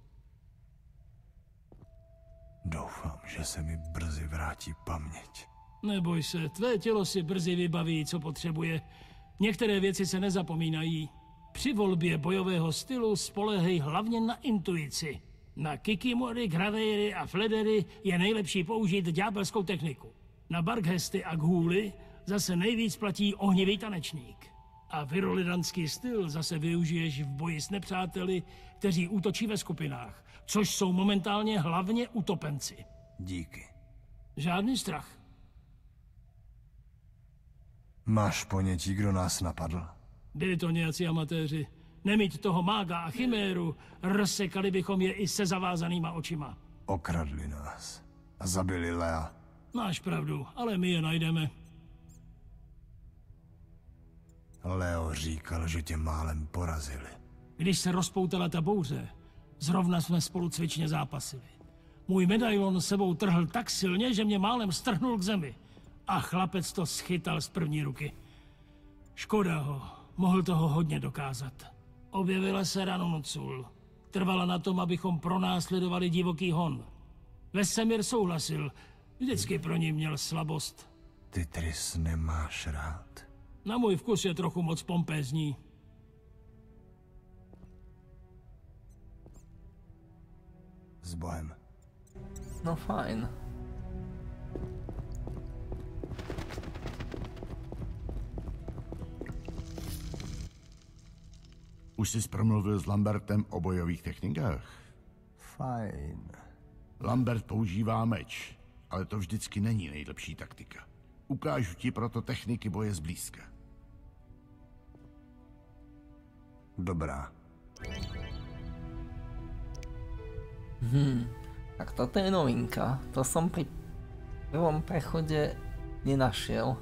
Doufám, že se mi brzy vrátí paměť. Neboj se, tvé tělo si brzy vybaví, co potřebuje. Některé věci se nezapomínají. Při volbě bojového stylu spoléhej hlavně na intuici. Na kikimory, graveiry a fledery je nejlepší použít ďábelskou techniku. Na barghesty a ghouly zase nejvíc platí ohnivý tanečník. A virolidantský styl zase využiješ v boji s nepřáteli, kteří útočí ve skupinách, což jsou momentálně hlavně utopenci. Díky. Žádný strach. Máš ponětí, kdo nás napadl? Byli to nějací amatéři. Nemít toho mága a chiméru, rozsekali bychom je i se zavázanýma očima. Okradli nás. A zabili Lea. Máš pravdu, ale my je najdeme. Leo říkal, že tě málem porazili. Když se rozpoutala ta bouře, zrovna jsme spolu cvičně zápasili. Můj medailon sebou trhl tak silně, že mě málem strhnul k zemi. A chlapec to schytal z první ruky. Škoda ho, mohl toho hodně dokázat. Objevila se Ranunocul. Trvala na tom, abychom pronásledovali divoký hon. Vesemir souhlasil, vždycky pro ní měl slabost. Ty Triss nemáš rád. Na můj vkus je trochu moc pompézní. S Bohem. No fajn. Už jsi promluvil s Lambertem o bojových technikách? Fajn. Lambert používá meč, ale to vždycky není nejlepší taktika. Ukážu ti proto techniky boje zblízka. Dobrá. Tak toto je novinka. To som pri prvom prechode nenašiel.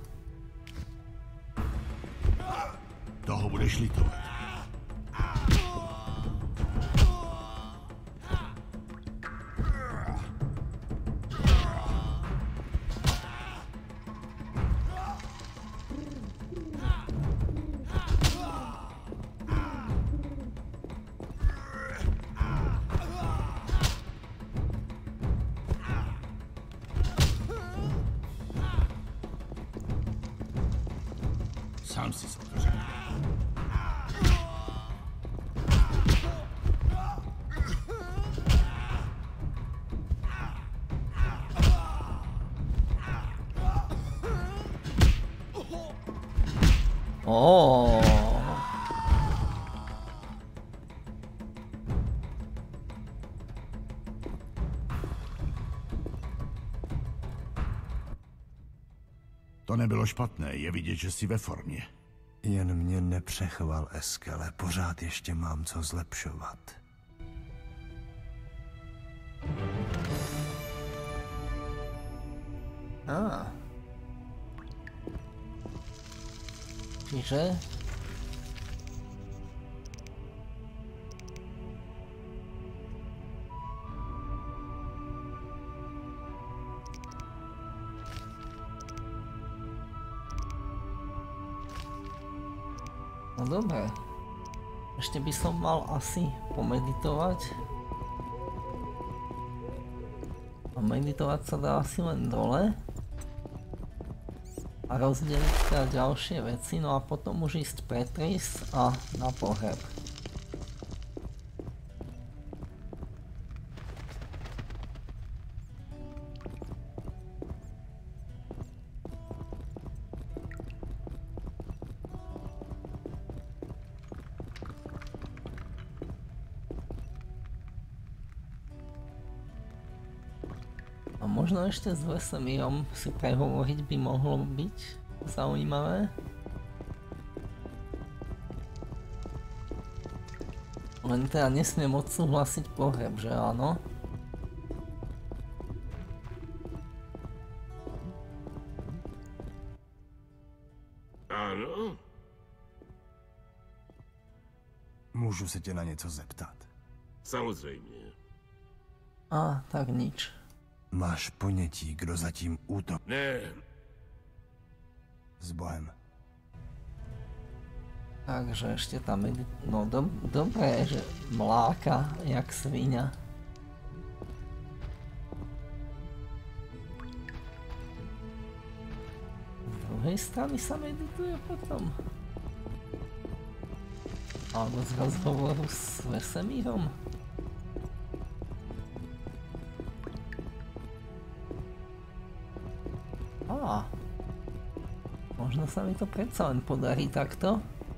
Toho budeš litovat. Sám si to řekl. To nebylo špatné, je vidět, že jsi ve formě. Jen mě nepřechval, Eskele, pořád ještě mám co zlepšovat. Čiže? No dobre. Ešte by som mal asi pomeditovať. A meditovať sa dá asi len dole. A rozdeliť teda ďalšie veci, no a potom už ísť pre Triss a na pohreb. A možno ešte s Vesemirom si prehovoriť by mohlo byť zaujímavé. Len teda nesmiem odsúhlasiť pohreb, že áno? Můžu se tě na něco zeptat? Samozřejmě. Tak nič. Máš ponětí, kdo zatím útok? Ne. S Bohem. Takže ešte tam... No dobré, že mláka jak sviňa. Z druhej strany sa medituje potom. Alebo z rozhovoru s Vesemírom. Možno sa mi to predsa len podarí takto.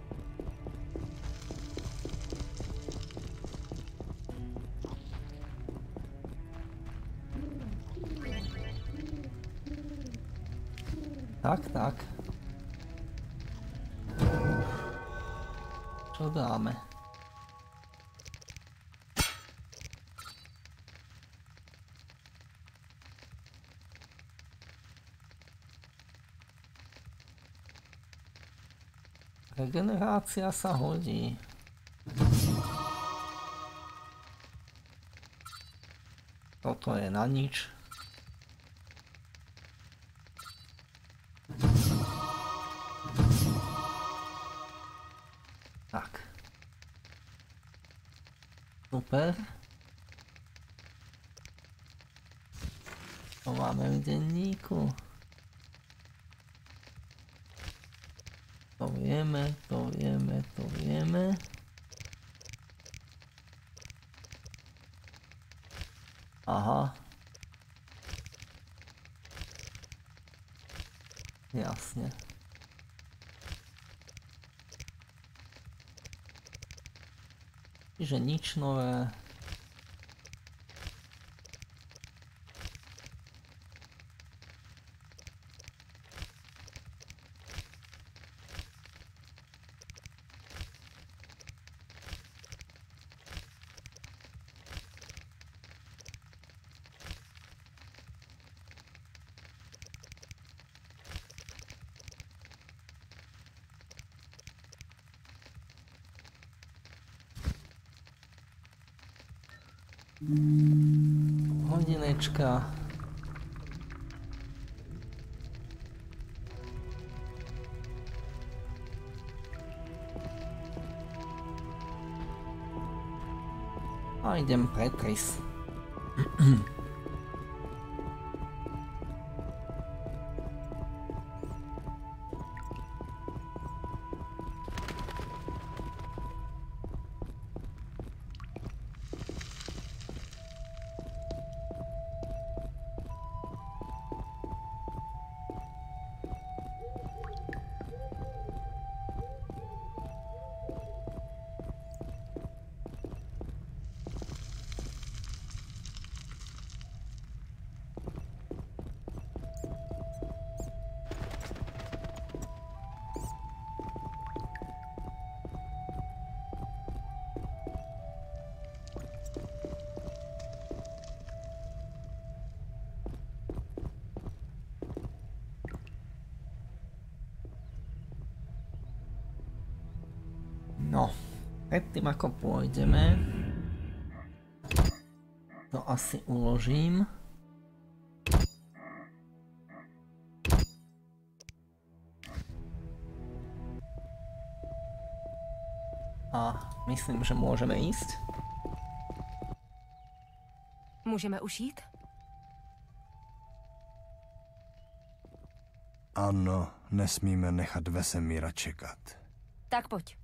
Tak. Čo dáme? Regenerácia sa hodí. Toto je na nič. Tak. Super. To máme v denníku. To vieme. Aha. Jasne. Čiže nič nové. Hodinečka. A idem pretris. No, predtým ako pôjdeme, to asi uložím. A myslím, že môžeme ísť. Můžeme už jít? Ano, nesmíme nechat Vesemíra čekat. Tak pojď.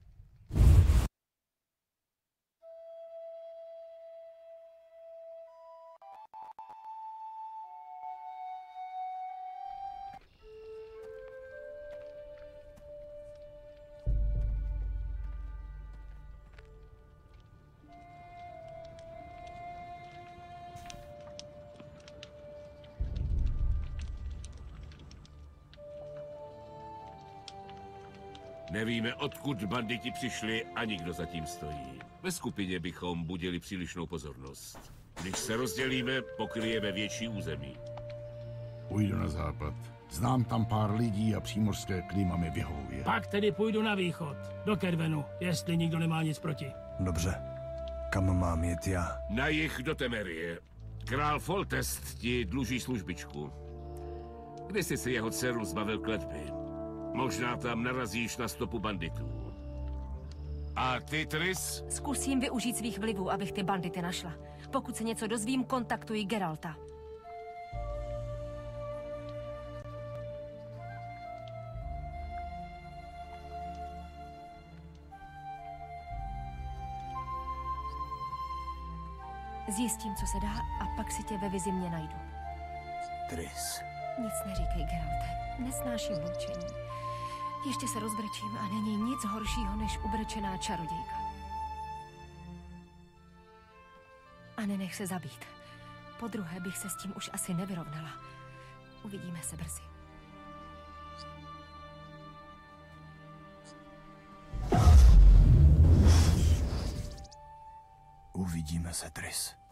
Nevíme, odkud banditi přišli a nikdo zatím stojí. Ve skupině bychom budili přílišnou pozornost. Když se rozdělíme, pokryjeme větší území. Půjdu na západ. Znám tam pár lidí a přímořské klima mi vyhovuje. Pak tedy půjdu na východ, do Kervenu, jestli nikdo nemá nic proti. Dobře. Kam mám jet já? Na jih do Temerie. Král Foltest ti dluží službičku. Kdysi si jeho dceru zbavil kletby. Možná tam narazíš na stopu banditů. A ty, Triss? Zkusím využít svých vlivů, abych ty bandity našla. Pokud se něco dozvím, kontaktuji Geralta. Zjistím, co se dá, a pak si tě ve Vizimě najdu. Triss. Nic neříkej, Geralte. Nesnáším mlčení. Ještě se rozbrečím a není nic horšího, než ubrečená čarodějka. A nenech se zabít. Po druhé bych se s tím už asi nevyrovnala. Uvidíme se brzy. Uvidíme se, Triss.